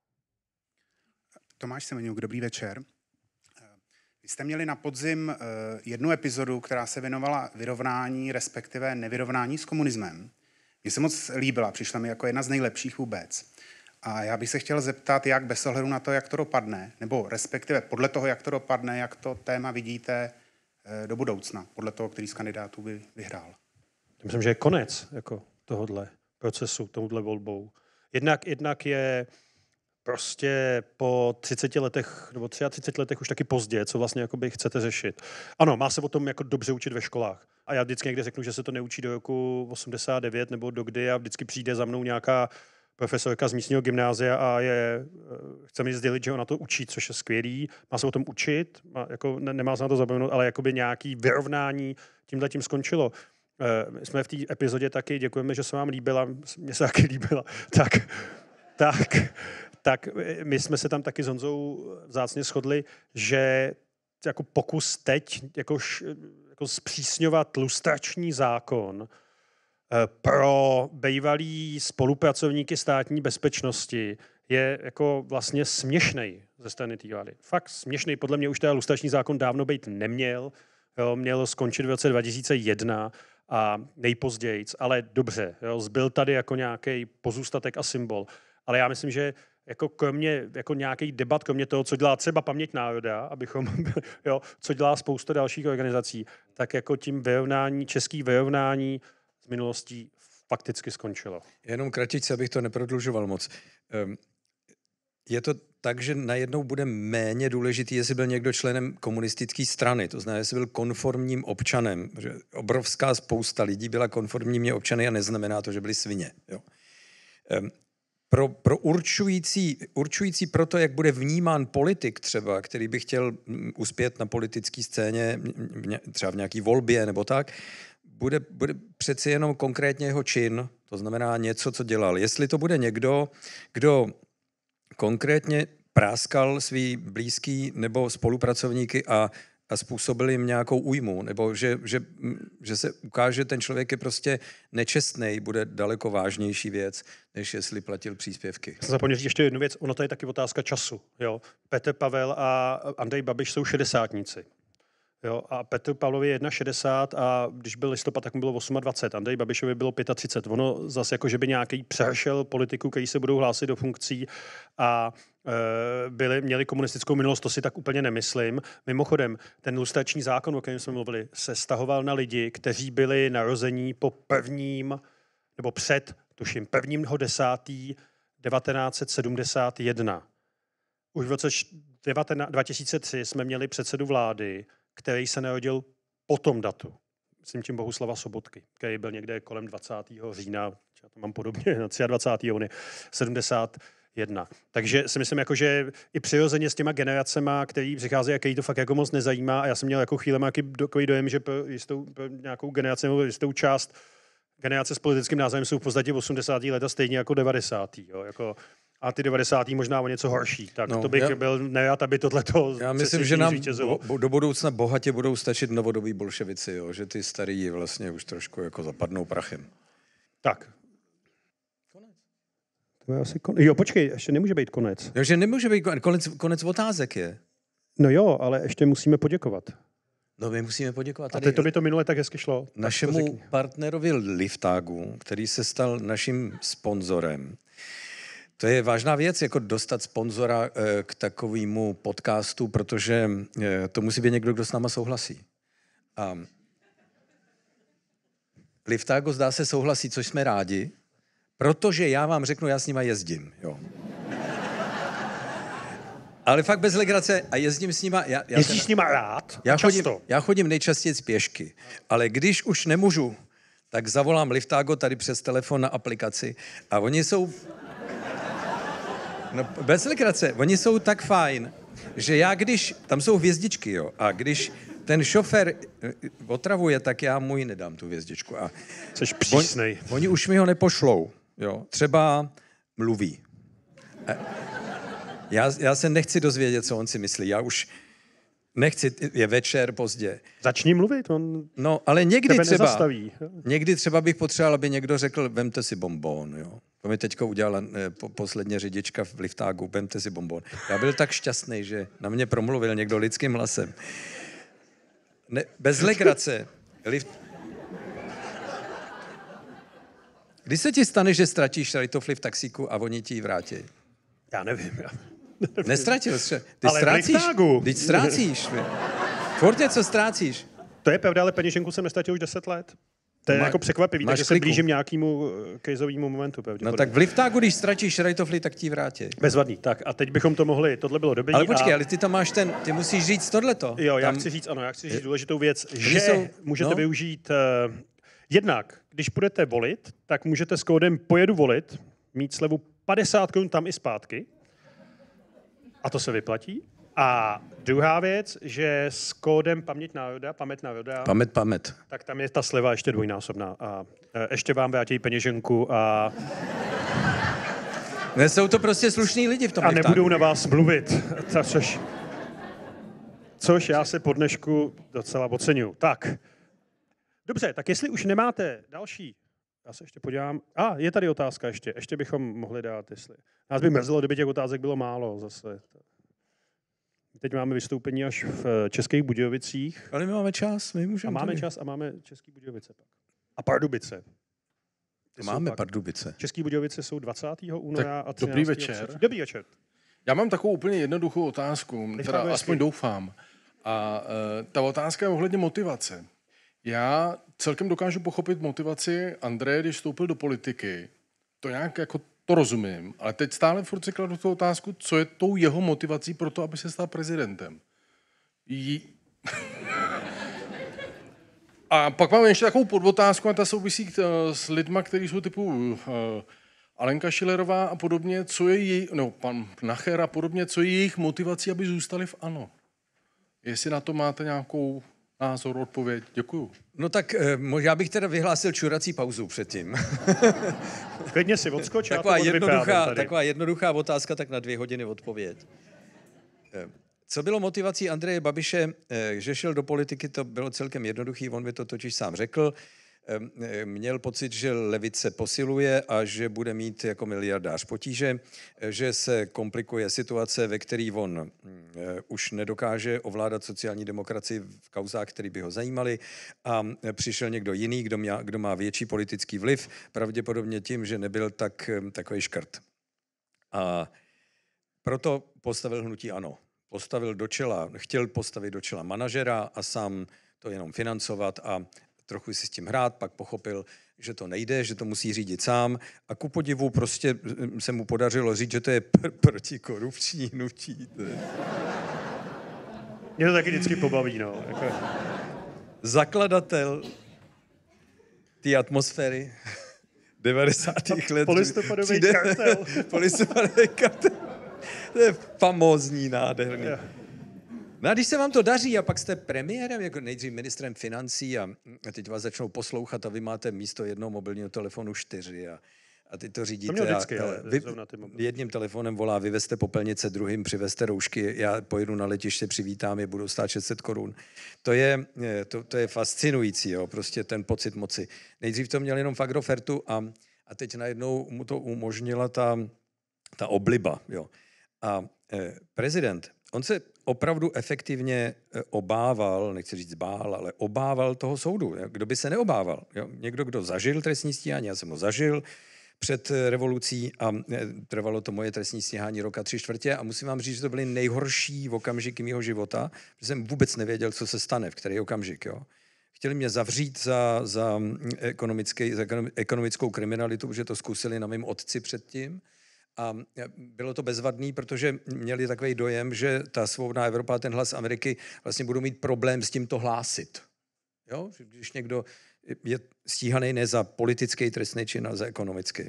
Tomáš Semeňuk, dobrý večer. Vy jste měli na podzim jednu epizodu, která se věnovala vyrovnání, respektive nevyrovnání s komunismem. Mně se moc líbila, přišla mi jako jedna z nejlepších vůbec. A já bych se chtěl zeptat, jak bez ohledu na to, jak to dopadne, nebo respektive podle toho, jak to dopadne, jak to téma vidíte do budoucna, podle toho, který z kandidátů by vyhrál. Myslím, že je konec jako tohohle procesu, tomuhle volbou. Jednak, jednak je prostě po třiceti letech nebo třiceti letech už taky pozdě, co vlastně jakoby chcete řešit. Ano, má se o tom jako dobře učit ve školách, a já vždycky někde řeknu, že se to neučí do roku osmdesát devět nebo do kdy a vždycky přijde za mnou nějaká profesorka z místního gymnázia a je, chce mi sdělit, že ona to učí, což je skvělý, má se o tom učit, má, jako, ne, nemá se na to zapomenout, ale jakoby nějaký vyrovnání tímhle tím skončilo. My jsme v té epizodě taky, děkujeme, že se vám líbila, mně se taky líbila, tak, tak, tak my jsme se tam taky s Honzou vzácně shodli, že jako pokus teď jako, jako zpřísňovat lustrační zákon pro bývalý spolupracovníky státní bezpečnosti je jako vlastně směšnej ze strany té vlády. Fakt směšnej. Podle mě už ten lustrační zákon dávno být neměl. Jo, měl skončit v roce dva tisíce jedna a nejpozději, ale dobře, jo, zbyl tady jako nějaký pozůstatek a symbol. Ale já myslím, že jako kromě jako nějakých debat, kromě toho, co dělá třeba Paměť národa, abychom, jo, co dělá spousta dalších organizací, tak jako tím vyrovnání, český vyrovnání z minulostí fakticky skončilo. Jenom kratičce, abych to neprodlužoval moc. Je to tak, že najednou bude méně důležitý, jestli byl někdo členem komunistické strany, to znamená, jestli byl konformním občanem. Že obrovská spousta lidí byla konformními občany a neznamená to, že byli svině. Jo. Pro, pro určující, určující pro to, jak bude vnímán politik třeba, který by chtěl uspět na politické scéně, třeba v nějaké volbě nebo tak, bude, bude přeci jenom konkrétně jeho čin, to znamená něco, co dělal. Jestli to bude někdo, kdo konkrétně práskal svý blízký nebo spolupracovníky a, a způsobil jim nějakou újmu, nebo že, že, že se ukáže, ten člověk je prostě nečestnej, bude daleko vážnější věc, než jestli platil příspěvky. Jsem zapomněl říct ještě jednu věc, ono to je taky otázka času. Jo? Petr Pavel a Andrej Babiš jsou šedesátníci. Jo, a Petr Pavlovi je šedesát jedna a když byl listopad, tak mu bylo dvacet osm. Andrej Babišovi bylo třicet pět. Ono zase jako, že by nějaký přešel politiku, kteří se budou hlásit do funkcí a e, byli, měli komunistickou minulost, to si tak úplně nemyslím. Mimochodem, ten lustrační zákon, o kterém jsme mluvili, se stahoval na lidi, kteří byli narození po prvním, nebo před, tuším, prvním desátým devatenáct set sedmdesát jedna. Už v roce dva tisíce tři jsme měli předsedu vlády, který se narodil po tom datu. Myslím tím Bohuslava Sobotky, který byl někde kolem dvacátého října, já to mám podobně, na dvacátého třetího sedmdesát jedna. Takže si myslím, jako, že i přirozeně s těma generacema, který přicházejí, jaký to fakt jako moc nezajímá, a já jsem měl jako chvíle nějaký takový dojem, že pro, jistou, pro nějakou generaci nebo jistou část generace s politickým názvem jsou v podstatě osmdesátá léta stejně jako devadesátá. Jo, jako a ty devadesátá možná o něco horší. Tak no, to bych já, byl nerad, aby tohleto... Já myslím, že nám bo, do budoucna bohatě budou stačit novodobí bolševici, jo? Že ty starý vlastně už trošku jako zapadnou prachem. Tak. Konec. To je asi konec. Jo, počkej, ještě nemůže být konec. Jo, že nemůže být konec, konec otázek je. No jo, ale ještě musíme poděkovat. No my musíme poděkovat. Tady a teď to by to minule tak hezky šlo. Našemu partnerovi Liftagu, který se stal naším sponzorem. To je vážná věc, jako dostat sponzora k takovému podcastu, protože to musí být někdo, kdo s náma souhlasí. A Liftago zdá se souhlasí, což jsme rádi, protože já vám řeknu, já s nima jezdím. Jo. Ale fakt bez legrace a jezdím s nima. Já, já Jezdíš teda, s nima rád? Já chodím, já chodím nejčastěji z pěšky, ale když už nemůžu, tak zavolám Liftago tady přes telefon na aplikaci a oni jsou... No, bez legrace. Oni jsou tak fajn, že já když... Tam jsou hvězdičky, jo. A když ten šofér otravuje, tak já mu ji nedám, tu hvězdičku. A Jseš přísnej. On, oni už mi ho nepošlou, jo. Třeba mluví. A já, já se nechci dozvědět, co on si myslí. Já už nechci, je večer pozdě. Začni mluvit, on no, ale někdy třeba, nezastaví. Někdy třeba bych potřeboval, aby někdo řekl, vemte si bonbon, jo. To mi teďko udělala eh, po, posledně řidička v Liftagu, vemte si bonbon. Já byl tak šťastný, že na mě promluvil někdo lidským hlasem. Ne, bez legrace. Lift... Kdy se ti stane, že ztratíš rajtofli v taxíku a oni ti ji vrátí? Já nevím. Já nevím. Nestratil jsi. Ty ale ztrácíš. Ty ztrácíš. Furt něco ztrácíš. To je pravda, ale peněženku jsem nestratil už deset let. To je má, jako překvapivý, takže se blížím nějakému kejzovému momentu. No tak v liftáku, když ztratíš rajtofly, tak ti vrátí. Bezvadný. Tak a teď bychom to mohli, tohle bylo dobrý. Ale počkej, a... ale ty tam máš ten, ty musíš říct tohleto. Jo, já tam... chci říct, ano, já chci říct důležitou věc, že jsou... můžete no? využít, uh, jednak, když budete volit, tak můžete s kódem pojedu volit mít slevu padesát korun tam i zpátky. A to se vyplatí. A druhá věc, že s kódem paměť národa, paměť národa, paměť, paměť, tak tam je ta sleva ještě dvojnásobná. A ještě vám vrátí peněženku a... Ne, jsou to prostě slušní lidi v tom A liftáku. nebudou na vás mluvit, což, což já se po dnešku docela oceňuju. Tak, dobře, tak jestli už nemáte další, já se ještě podívám, a je tady otázka ještě, ještě bychom mohli dát, jestli... Nás by mrzelo, kdyby těch otázek bylo málo zase. Teď máme vystoupení až v Českých Budějovicích. Ale my máme čas, my můžeme. A máme tady. čas a máme Český Budějovice pak. A Pardubice. Ty máme Pardubice. Český Budějovice jsou dvacátého února a třináctého Dobrý večer. třetí Dobrý večer. Já mám takovou úplně jednoduchou otázku, Teď teda máme aspoň hezky. doufám. A uh, ta otázka je ohledně motivace. Já celkem dokážu pochopit motivaci Andreje, když vstoupil do politiky. To nějak jako to rozumím, ale teď stále furt si kladu tu otázku, co je tou jeho motivací pro to, aby se stal prezidentem. Jí... A pak mám ještě takovou podotázku, a ta souvisí s lidma, kteří jsou typu uh, Alenka Schillerová a podobně, co je její, no, pan Nacher a podobně, co je jejich motivací, aby zůstali v ANO. Jestli na to máte nějakou názor, odpověď, děkuju. No tak já bych teda vyhlásil čurací pauzu předtím. Klidně si odskoč, taková, jednoduchá, taková jednoduchá otázka, tak na dvě hodiny odpověď. Co bylo motivací Andreje Babiše, že šel do politiky, to bylo celkem jednoduchý, on by to totiž sám řekl. Měl pocit, že levice posiluje a že bude mít jako miliardář potíže, že se komplikuje situace, ve které on už nedokáže ovládat sociální demokracii v kauzách, které by ho zajímaly, a přišel někdo jiný, kdo má, kdo má větší politický vliv, pravděpodobně tím, že nebyl tak, takový škrt. A proto postavil hnutí ANO. Postavil do čela, chtěl postavit do čela manažera a sám to jenom financovat a trochu si s tím hrát, pak pochopil, že to nejde, že to musí řídit sám a ku podivu prostě se mu podařilo říct, že to je pr- protikorupční hnutí. Mě to taky vždycky pobaví, no. Jako... Zakladatel té atmosféry devadesátých let. Polistopadový kartel. Polistopadový kartel. To je famózní, nádherný. Yeah. No a když se vám to daří a pak jste premiérem, jako nejdřív ministrem financí a teď vás začnou poslouchat a vy máte místo jednoho mobilního telefonu čtyři a, a ty to řídíte. To vždycky, a, ale vy jedním telefonem volá, vyvezte popelnice, druhým přivezte roušky, já pojedu na letiště, přivítám je, budou stát šest set korun. To je, to, to je fascinující, jo, prostě ten pocit moci. Nejdřív to měl jenom v Agrofertu a, a teď najednou mu to umožnila ta, ta obliba, jo. A eh, prezident, on se opravdu efektivně obával, nechci říct bál, ale obával toho soudu. Kdo by se neobával? Jo? Někdo, kdo zažil trestní stíhání, já jsem ho zažil před revolucí a trvalo to moje trestní stíhání roka tři čtvrtě a musím vám říct, že to byly nejhorší okamžiky mého života, protože jsem vůbec nevěděl, co se stane, v který okamžik. Jo? Chtěli mě zavřít za, za, ekonomický, za ekonomickou kriminalitu, protože to zkusili na mém otci předtím. A bylo to bezvadný, protože měli takový dojem, že ta svobodná Evropa a ten hlas Ameriky vlastně budou mít problém s tím to hlásit. Jo? Když někdo je stíhaný ne za politický trestný čin, ale za ekonomický.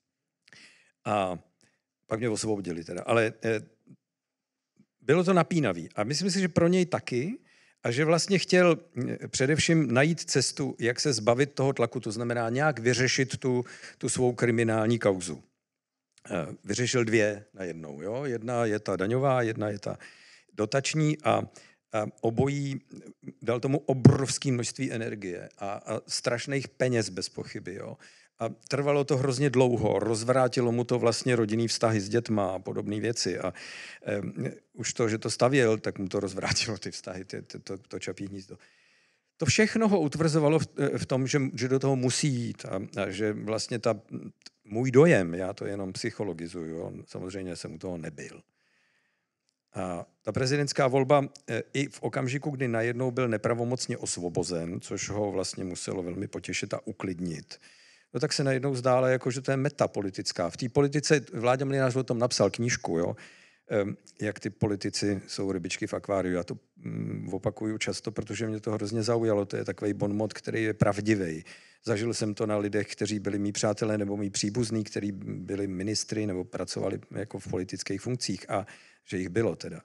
A pak mě osvobodili teda. Ale eh, bylo to napínavý. A myslím si, že pro něj taky, a že vlastně chtěl především najít cestu, jak se zbavit toho tlaku, to znamená nějak vyřešit tu, tu svou kriminální kauzu. Vyřešil dvě najednou. Jo? Jedna je ta daňová, jedna je ta dotační a, a obojí dal tomu obrovské množství energie a, a strašných peněz bez pochyby. Jo? A trvalo to hrozně dlouho, rozvrátilo mu to vlastně rodinný vztahy s dětma a podobné věci. A e, už to, že to stavěl, tak mu to rozvrátilo ty vztahy, ty, to, to, to Čapí hnízdo. To všechno ho utvrzovalo v, v tom, že, že do toho musí jít a, a že vlastně ta, můj dojem, já to jenom psychologizuju, jo, samozřejmě jsem u toho nebyl. A ta prezidentská volba i v okamžiku, kdy najednou byl nepravomocně osvobozen, což ho vlastně muselo velmi potěšit a uklidnit, no tak se najednou zdálo, jako, že to je metapolitická. V té politice, Vláďa Mlynář o tom napsal knížku, jo, jak ty politici jsou rybičky v akváriu. Já to mm, opakuju často, protože mě to hrozně zaujalo. To je takový bonmot, který je pravdivý. Zažil jsem to na lidech, kteří byli mý přátelé nebo mý příbuzní, kteří byli ministry nebo pracovali jako v politických funkcích a že jich bylo teda.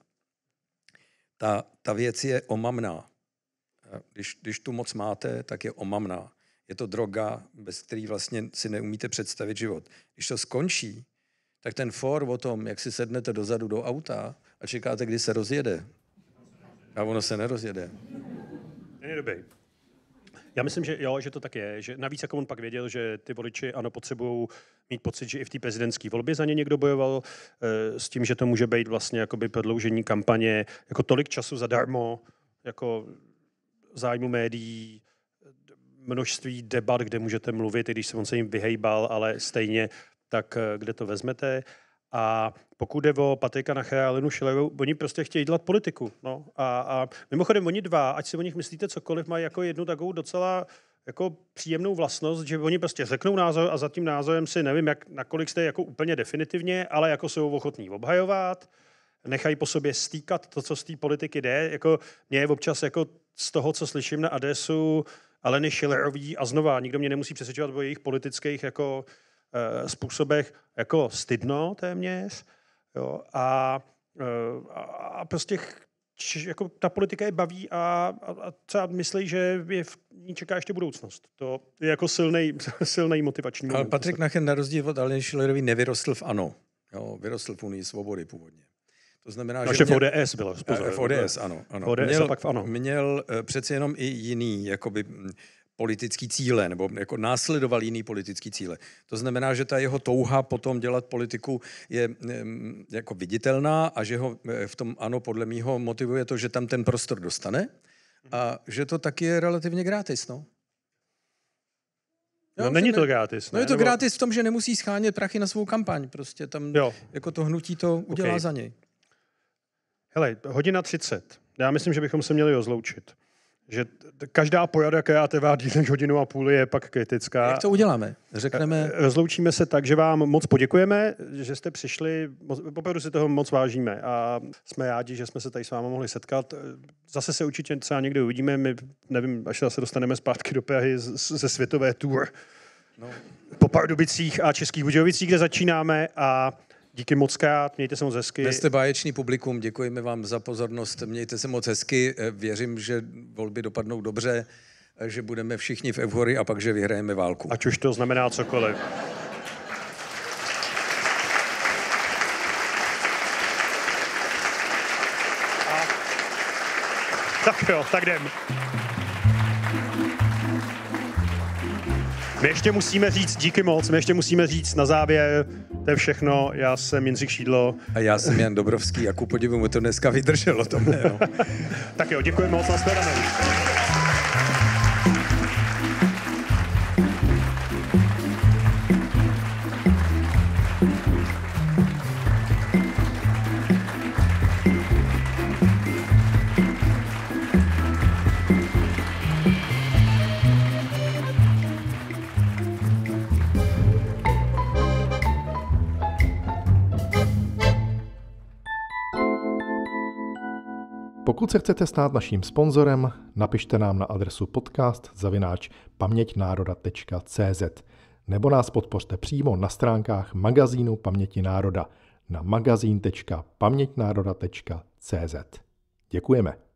Ta, ta věc je omamná. Když, když tu moc máte, tak je omamná. Je to droga, bez který vlastně si neumíte představit život. Když to skončí, tak ten for o tom, jak si sednete dozadu do auta a čekáte, kdy se rozjede. A ono se nerozjede. Není dobrý. Já myslím, že jo, že to tak je. Že navíc jako on pak věděl, že ty voliči ano potřebují mít pocit, že i v té prezidentské volbě za ně někdo bojoval e, s tím, že to může být vlastně jakoby prodloužení kampaně, jako tolik času zadarmo, jako zájmu médií, množství debat, kde můžete mluvit, i když se on se jim vyhejbal, ale stejně tak kde to vezmete. A pokud jde o Patrika Nachera a Alenu Schillerovou, oni prostě chtějí dělat politiku. No. A, a mimochodem oni dva, ať si o nich myslíte cokoliv, mají jako jednu takovou docela jako příjemnou vlastnost, že oni prostě řeknou názor a za tím názorem si nevím, jak, nakolik jste jako úplně definitivně, ale jako jsou ochotní obhajovat, nechají po sobě stýkat to, co z té politiky jde. Jako, mě je občas jako z toho, co slyším na adresu Aleny Schillerový a znova, nikdo mě nemusí přesvědčovat o jejich politických jako způsobech jako stydno téměř. Jo, a, a, a prostě č, jako ta politika je baví a, a, a třeba myslí, že je v ní čeká ještě budoucnost. To je jako silnej, silnej motivační moment. Ale Patrik Nacher na rozdíl od Aleny Schillerový nevyrostl v ANO. Jo, vyrostl v Unii svobody původně. To znamená, no, že v O D S bylo. Pozor, v O D S, ano. ano. V O D S měl, a pak v ANO. Měl přeci jenom i jiný, jakoby politický cíle, nebo jako následoval jiný politický cíle. To znamená, že ta jeho touha potom dělat politiku je jako viditelná a že ho v tom ANO podle mýho motivuje to, že tam ten prostor dostane a že to taky je relativně gratis, no. No, no není to gratis. No je to nebo... gratis v tom, že nemusí schánět prachy na svou kampaň. Prostě tam jo. Jako to hnutí to udělá okay. za něj. Hele, hodina třicet. Já myslím, že bychom se měli rozloučit. Že každá porada, která trvá díl než hodinu a půl, je pak kritická. Jak to uděláme? Řekneme... Rozloučíme se tak, že vám moc poděkujeme, že jste přišli, opravdu si toho moc vážíme a jsme rádi, že jsme se tady s vámi mohli setkat. Zase se určitě třeba někdy uvidíme, my nevím, až se dostaneme zpátky do Prahy ze světové tour no. po Pardubicích a Českých Budějovicích, kde začínáme a díky moc krát, mějte se moc hezky. Dnes jste báječný publikum, děkujeme vám za pozornost, mějte se moc hezky, věřím, že volby dopadnou dobře, že budeme všichni v euforii a pak, že vyhrajeme válku. Ať už to znamená cokoliv. A... Tak jo, tak jdem. My ještě musíme říct, díky moc, my ještě musíme říct na závěr, to je všechno, já jsem Jindřich Šídlo. A já jsem Jan Dobrovský a ku podivu mu to dneska vydrželo tohle, no. Tak jo, děkuji moc, nashledanou. Pokud se chcete stát naším sponzorem, napište nám na adresu podcast zavináč paměťnároda tečka cé zet nebo nás podpořte přímo na stránkách magazínu Paměti národa na magazín tečka paměťnároda tečka cé zet. Děkujeme.